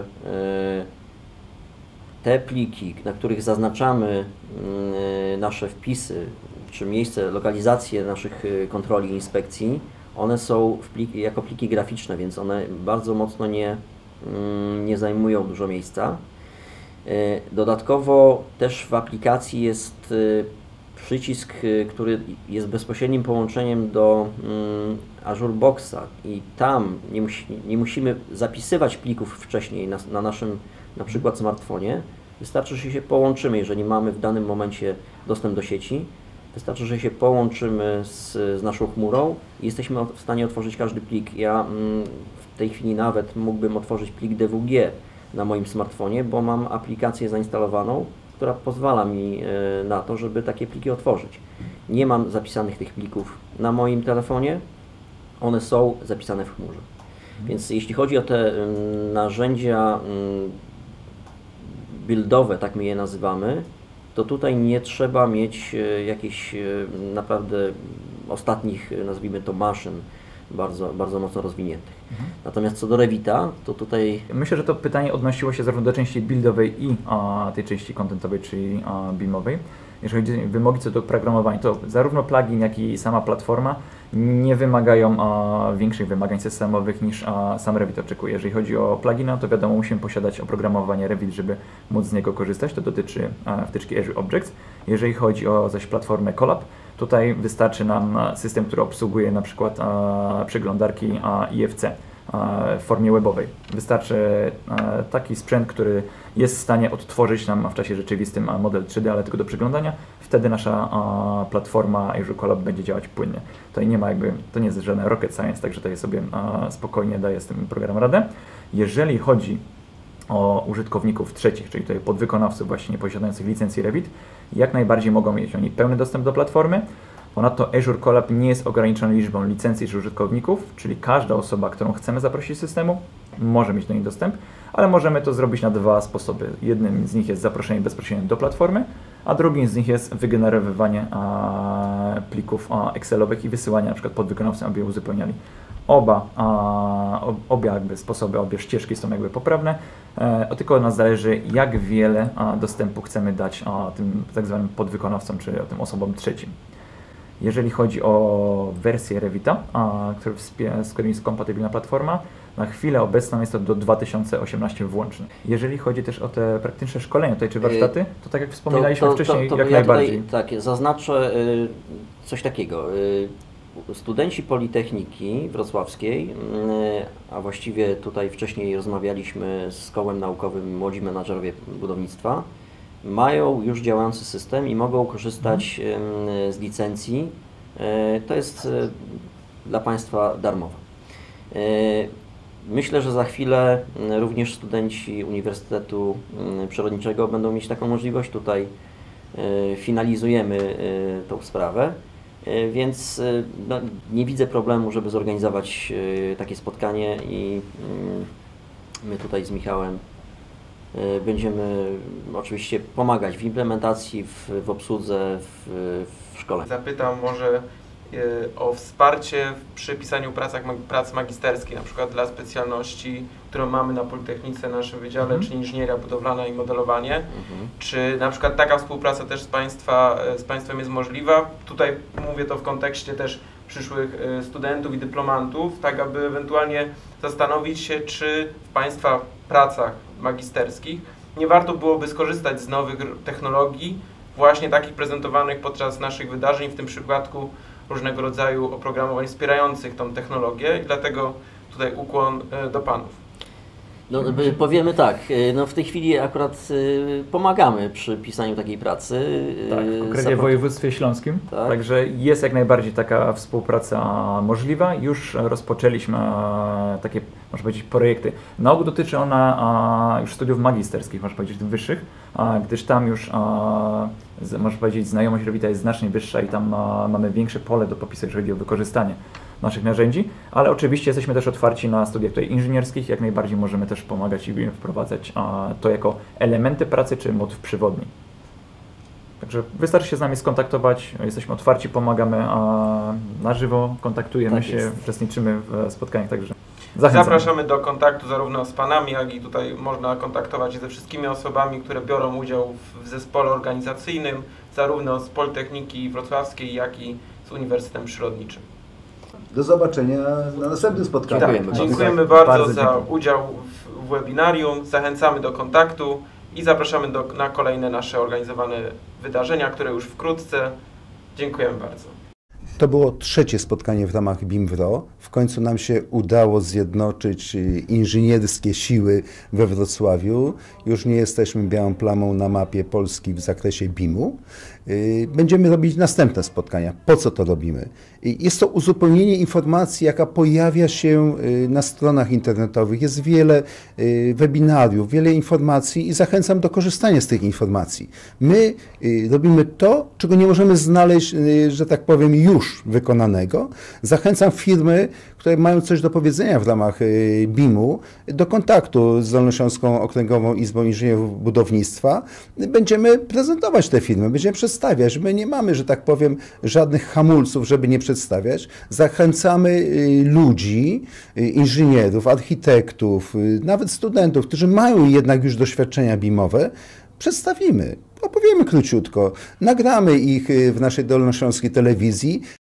te pliki, na których zaznaczamy nasze wpisy, czy miejsce, lokalizację naszych kontroli i inspekcji, one są w pliki, jako pliki graficzne, więc one bardzo mocno nie, nie zajmują dużo miejsca. Dodatkowo też w aplikacji jest przycisk, który jest bezpośrednim połączeniem do Azure Boxa i tam nie, musi, nie musimy zapisywać plików wcześniej na, na naszym na przykład smartfonie. Wystarczy, że się połączymy, jeżeli mamy w danym momencie dostęp do sieci. Wystarczy, że się połączymy z, z naszą chmurą i jesteśmy w stanie otworzyć każdy plik. Ja w tej chwili nawet mógłbym otworzyć plik D W G na moim smartfonie, bo mam aplikację zainstalowaną, która pozwala mi na to, żeby takie pliki otworzyć. Nie mam zapisanych tych plików na moim telefonie, one są zapisane w chmurze. Więc jeśli chodzi o te narzędzia buildowe, tak my je nazywamy, to tutaj nie trzeba mieć jakichś naprawdę ostatnich, nazwijmy to, maszyn bardzo, bardzo mocno rozwiniętych. Mhm. Natomiast co do Revita, to tutaj... Myślę, że to pytanie odnosiło się zarówno do części buildowej i a, tej części contentowej, czyli a, beamowej. Jeżeli chodzi o wymogi co do programowania, to zarówno plugin, jak i sama platforma nie wymagają a, większych wymagań systemowych niż a, sam Revit oczekuje. Jeżeli chodzi o plugina, to wiadomo, musimy posiadać oprogramowanie Revit, żeby móc z niego korzystać. To dotyczy a, wtyczki Azure Objects. Jeżeli chodzi o zaś platformę Colab, tutaj wystarczy nam system, który obsługuje na przykład a, przeglądarki a, I F C a, w formie webowej. Wystarczy a, taki sprzęt, który jest w stanie odtworzyć nam w czasie rzeczywistym model trzy D, ale tylko do przeglądania. Wtedy nasza a, platforma Azure Colab będzie działać płynnie. Tutaj nie ma jakby, to nie jest żaden rocket science, także tutaj sobie a, spokojnie daje z tym programem radę. Jeżeli chodzi o użytkowników trzecich, czyli tutaj podwykonawców właśnie posiadających licencję Revit, jak najbardziej mogą mieć oni pełny dostęp do platformy. Ponadto Azure Colab nie jest ograniczony liczbą licencji czy użytkowników, czyli każda osoba, którą chcemy zaprosić do systemu, może mieć do niej dostęp, ale możemy to zrobić na dwa sposoby. Jednym z nich jest zaproszenie bezpośrednio do platformy, a drugim z nich jest wygenerowywanie a, plików a, Excelowych i wysyłanie na przykład podwykonawcom, aby je uzupełniali. Oba, a, obie jakby sposoby, obie ścieżki są jakby poprawne, e, tylko od nas zależy, jak wiele a, dostępu chcemy dać a, tym tak zwanym podwykonawcom, czy tym osobom trzecim. Jeżeli chodzi o wersję Revita, a, który wspiera, z którym jest kompatybilna platforma, na chwilę obecną jest to do dwa tysiące osiemnastego włącznie. Jeżeli chodzi też o te praktyczne szkolenia tutaj, czy warsztaty, to tak jak wspominaliśmy to, to, wcześniej, to, to jak ja najbardziej. Tutaj, tak, zaznaczę y, coś takiego. Y, Studenci Politechniki Wrocławskiej, a właściwie tutaj wcześniej rozmawialiśmy z kołem naukowym Młodzi Menadżerowie Budownictwa, mają już działający system i mogą korzystać hmm. z licencji. To jest dla Państwa darmowe. Myślę, że za chwilę również studenci Uniwersytetu Przyrodniczego będą mieć taką możliwość. Tutaj finalizujemy tą sprawę. Więc no, nie widzę problemu, żeby zorganizować takie spotkanie i my tutaj z Michałem będziemy oczywiście pomagać w implementacji, w, w obsłudze, w, w szkole. Zapytam może o wsparcie przy pisaniu pracach, prac magisterskich, na przykład dla specjalności, którą mamy na Politechnice, na naszym wydziale, mhm. czyli inżynieria budowlana i modelowanie. Mhm. Czy na przykład taka współpraca też z, państwa, z Państwem jest możliwa? Tutaj mówię to w kontekście też przyszłych studentów i dyplomantów, tak aby ewentualnie zastanowić się, czy w Państwa pracach magisterskich nie warto byłoby skorzystać z nowych technologii, właśnie takich prezentowanych podczas naszych wydarzeń, w tym przypadku różnego rodzaju oprogramowań wspierających tą technologię i dlatego tutaj ukłon do Panów. No, powiemy tak, no w tej chwili akurat pomagamy przy pisaniu takiej pracy. Tak, konkretnie w województwie śląskim, tak. Także jest jak najbardziej taka współpraca możliwa. Już rozpoczęliśmy takie, można powiedzieć, projekty. Na ogół dotyczy ona już studiów magisterskich, można powiedzieć, wyższych, gdyż tam już, można powiedzieć, znajomość Revita jest znacznie wyższa i tam mamy większe pole do popisu, jeżeli chodzi o wykorzystanie naszych narzędzi, ale oczywiście jesteśmy też otwarci na studiach tutaj inżynierskich, jak najbardziej możemy też pomagać i wprowadzać to jako elementy pracy czy motyw przewodni. Także wystarczy się z nami skontaktować, jesteśmy otwarci, pomagamy na żywo, kontaktujemy tak się, jest. uczestniczymy w spotkaniach, także zachęcam. Zapraszamy do kontaktu zarówno z Panami, jak i tutaj można kontaktować się ze wszystkimi osobami, które biorą udział w zespole organizacyjnym, zarówno z Politechniki Wrocławskiej, jak i z Uniwersytetem Przyrodniczym. Do zobaczenia na następnym spotkaniu. Dziękujemy. Tak, dziękujemy Tak, bardzo, bardzo za dziękuję. udział w webinarium, zachęcamy do kontaktu i zapraszamy do, na kolejne nasze organizowane wydarzenia, które już wkrótce. Dziękujemy bardzo. To było trzecie spotkanie w ramach BIMWRO. W końcu nam się udało zjednoczyć inżynierskie siły we Wrocławiu. Już nie jesteśmy białą plamą na mapie Polski w zakresie bimu. Będziemy robić następne spotkania. Po co to robimy? Jest to uzupełnienie informacji, jaka pojawia się na stronach internetowych. Jest wiele webinariów, wiele informacji i zachęcam do korzystania z tych informacji. My robimy to, czego nie możemy znaleźć, że tak powiem, już wykonanego. Zachęcam firmy, które mają coś do powiedzenia w ramach bimu, do kontaktu z Dolnośląską Okręgową Izbą Inżynierów Budownictwa. Będziemy prezentować te firmy, będziemy przedstawiać. My nie mamy, że tak powiem, żadnych hamulców, żeby nie przedstawiać. Zachęcamy ludzi, inżynierów, architektów, nawet studentów, którzy mają jednak już doświadczenia bimowe. Przedstawimy, opowiemy króciutko, nagramy ich w naszej dolnośląskiej telewizji.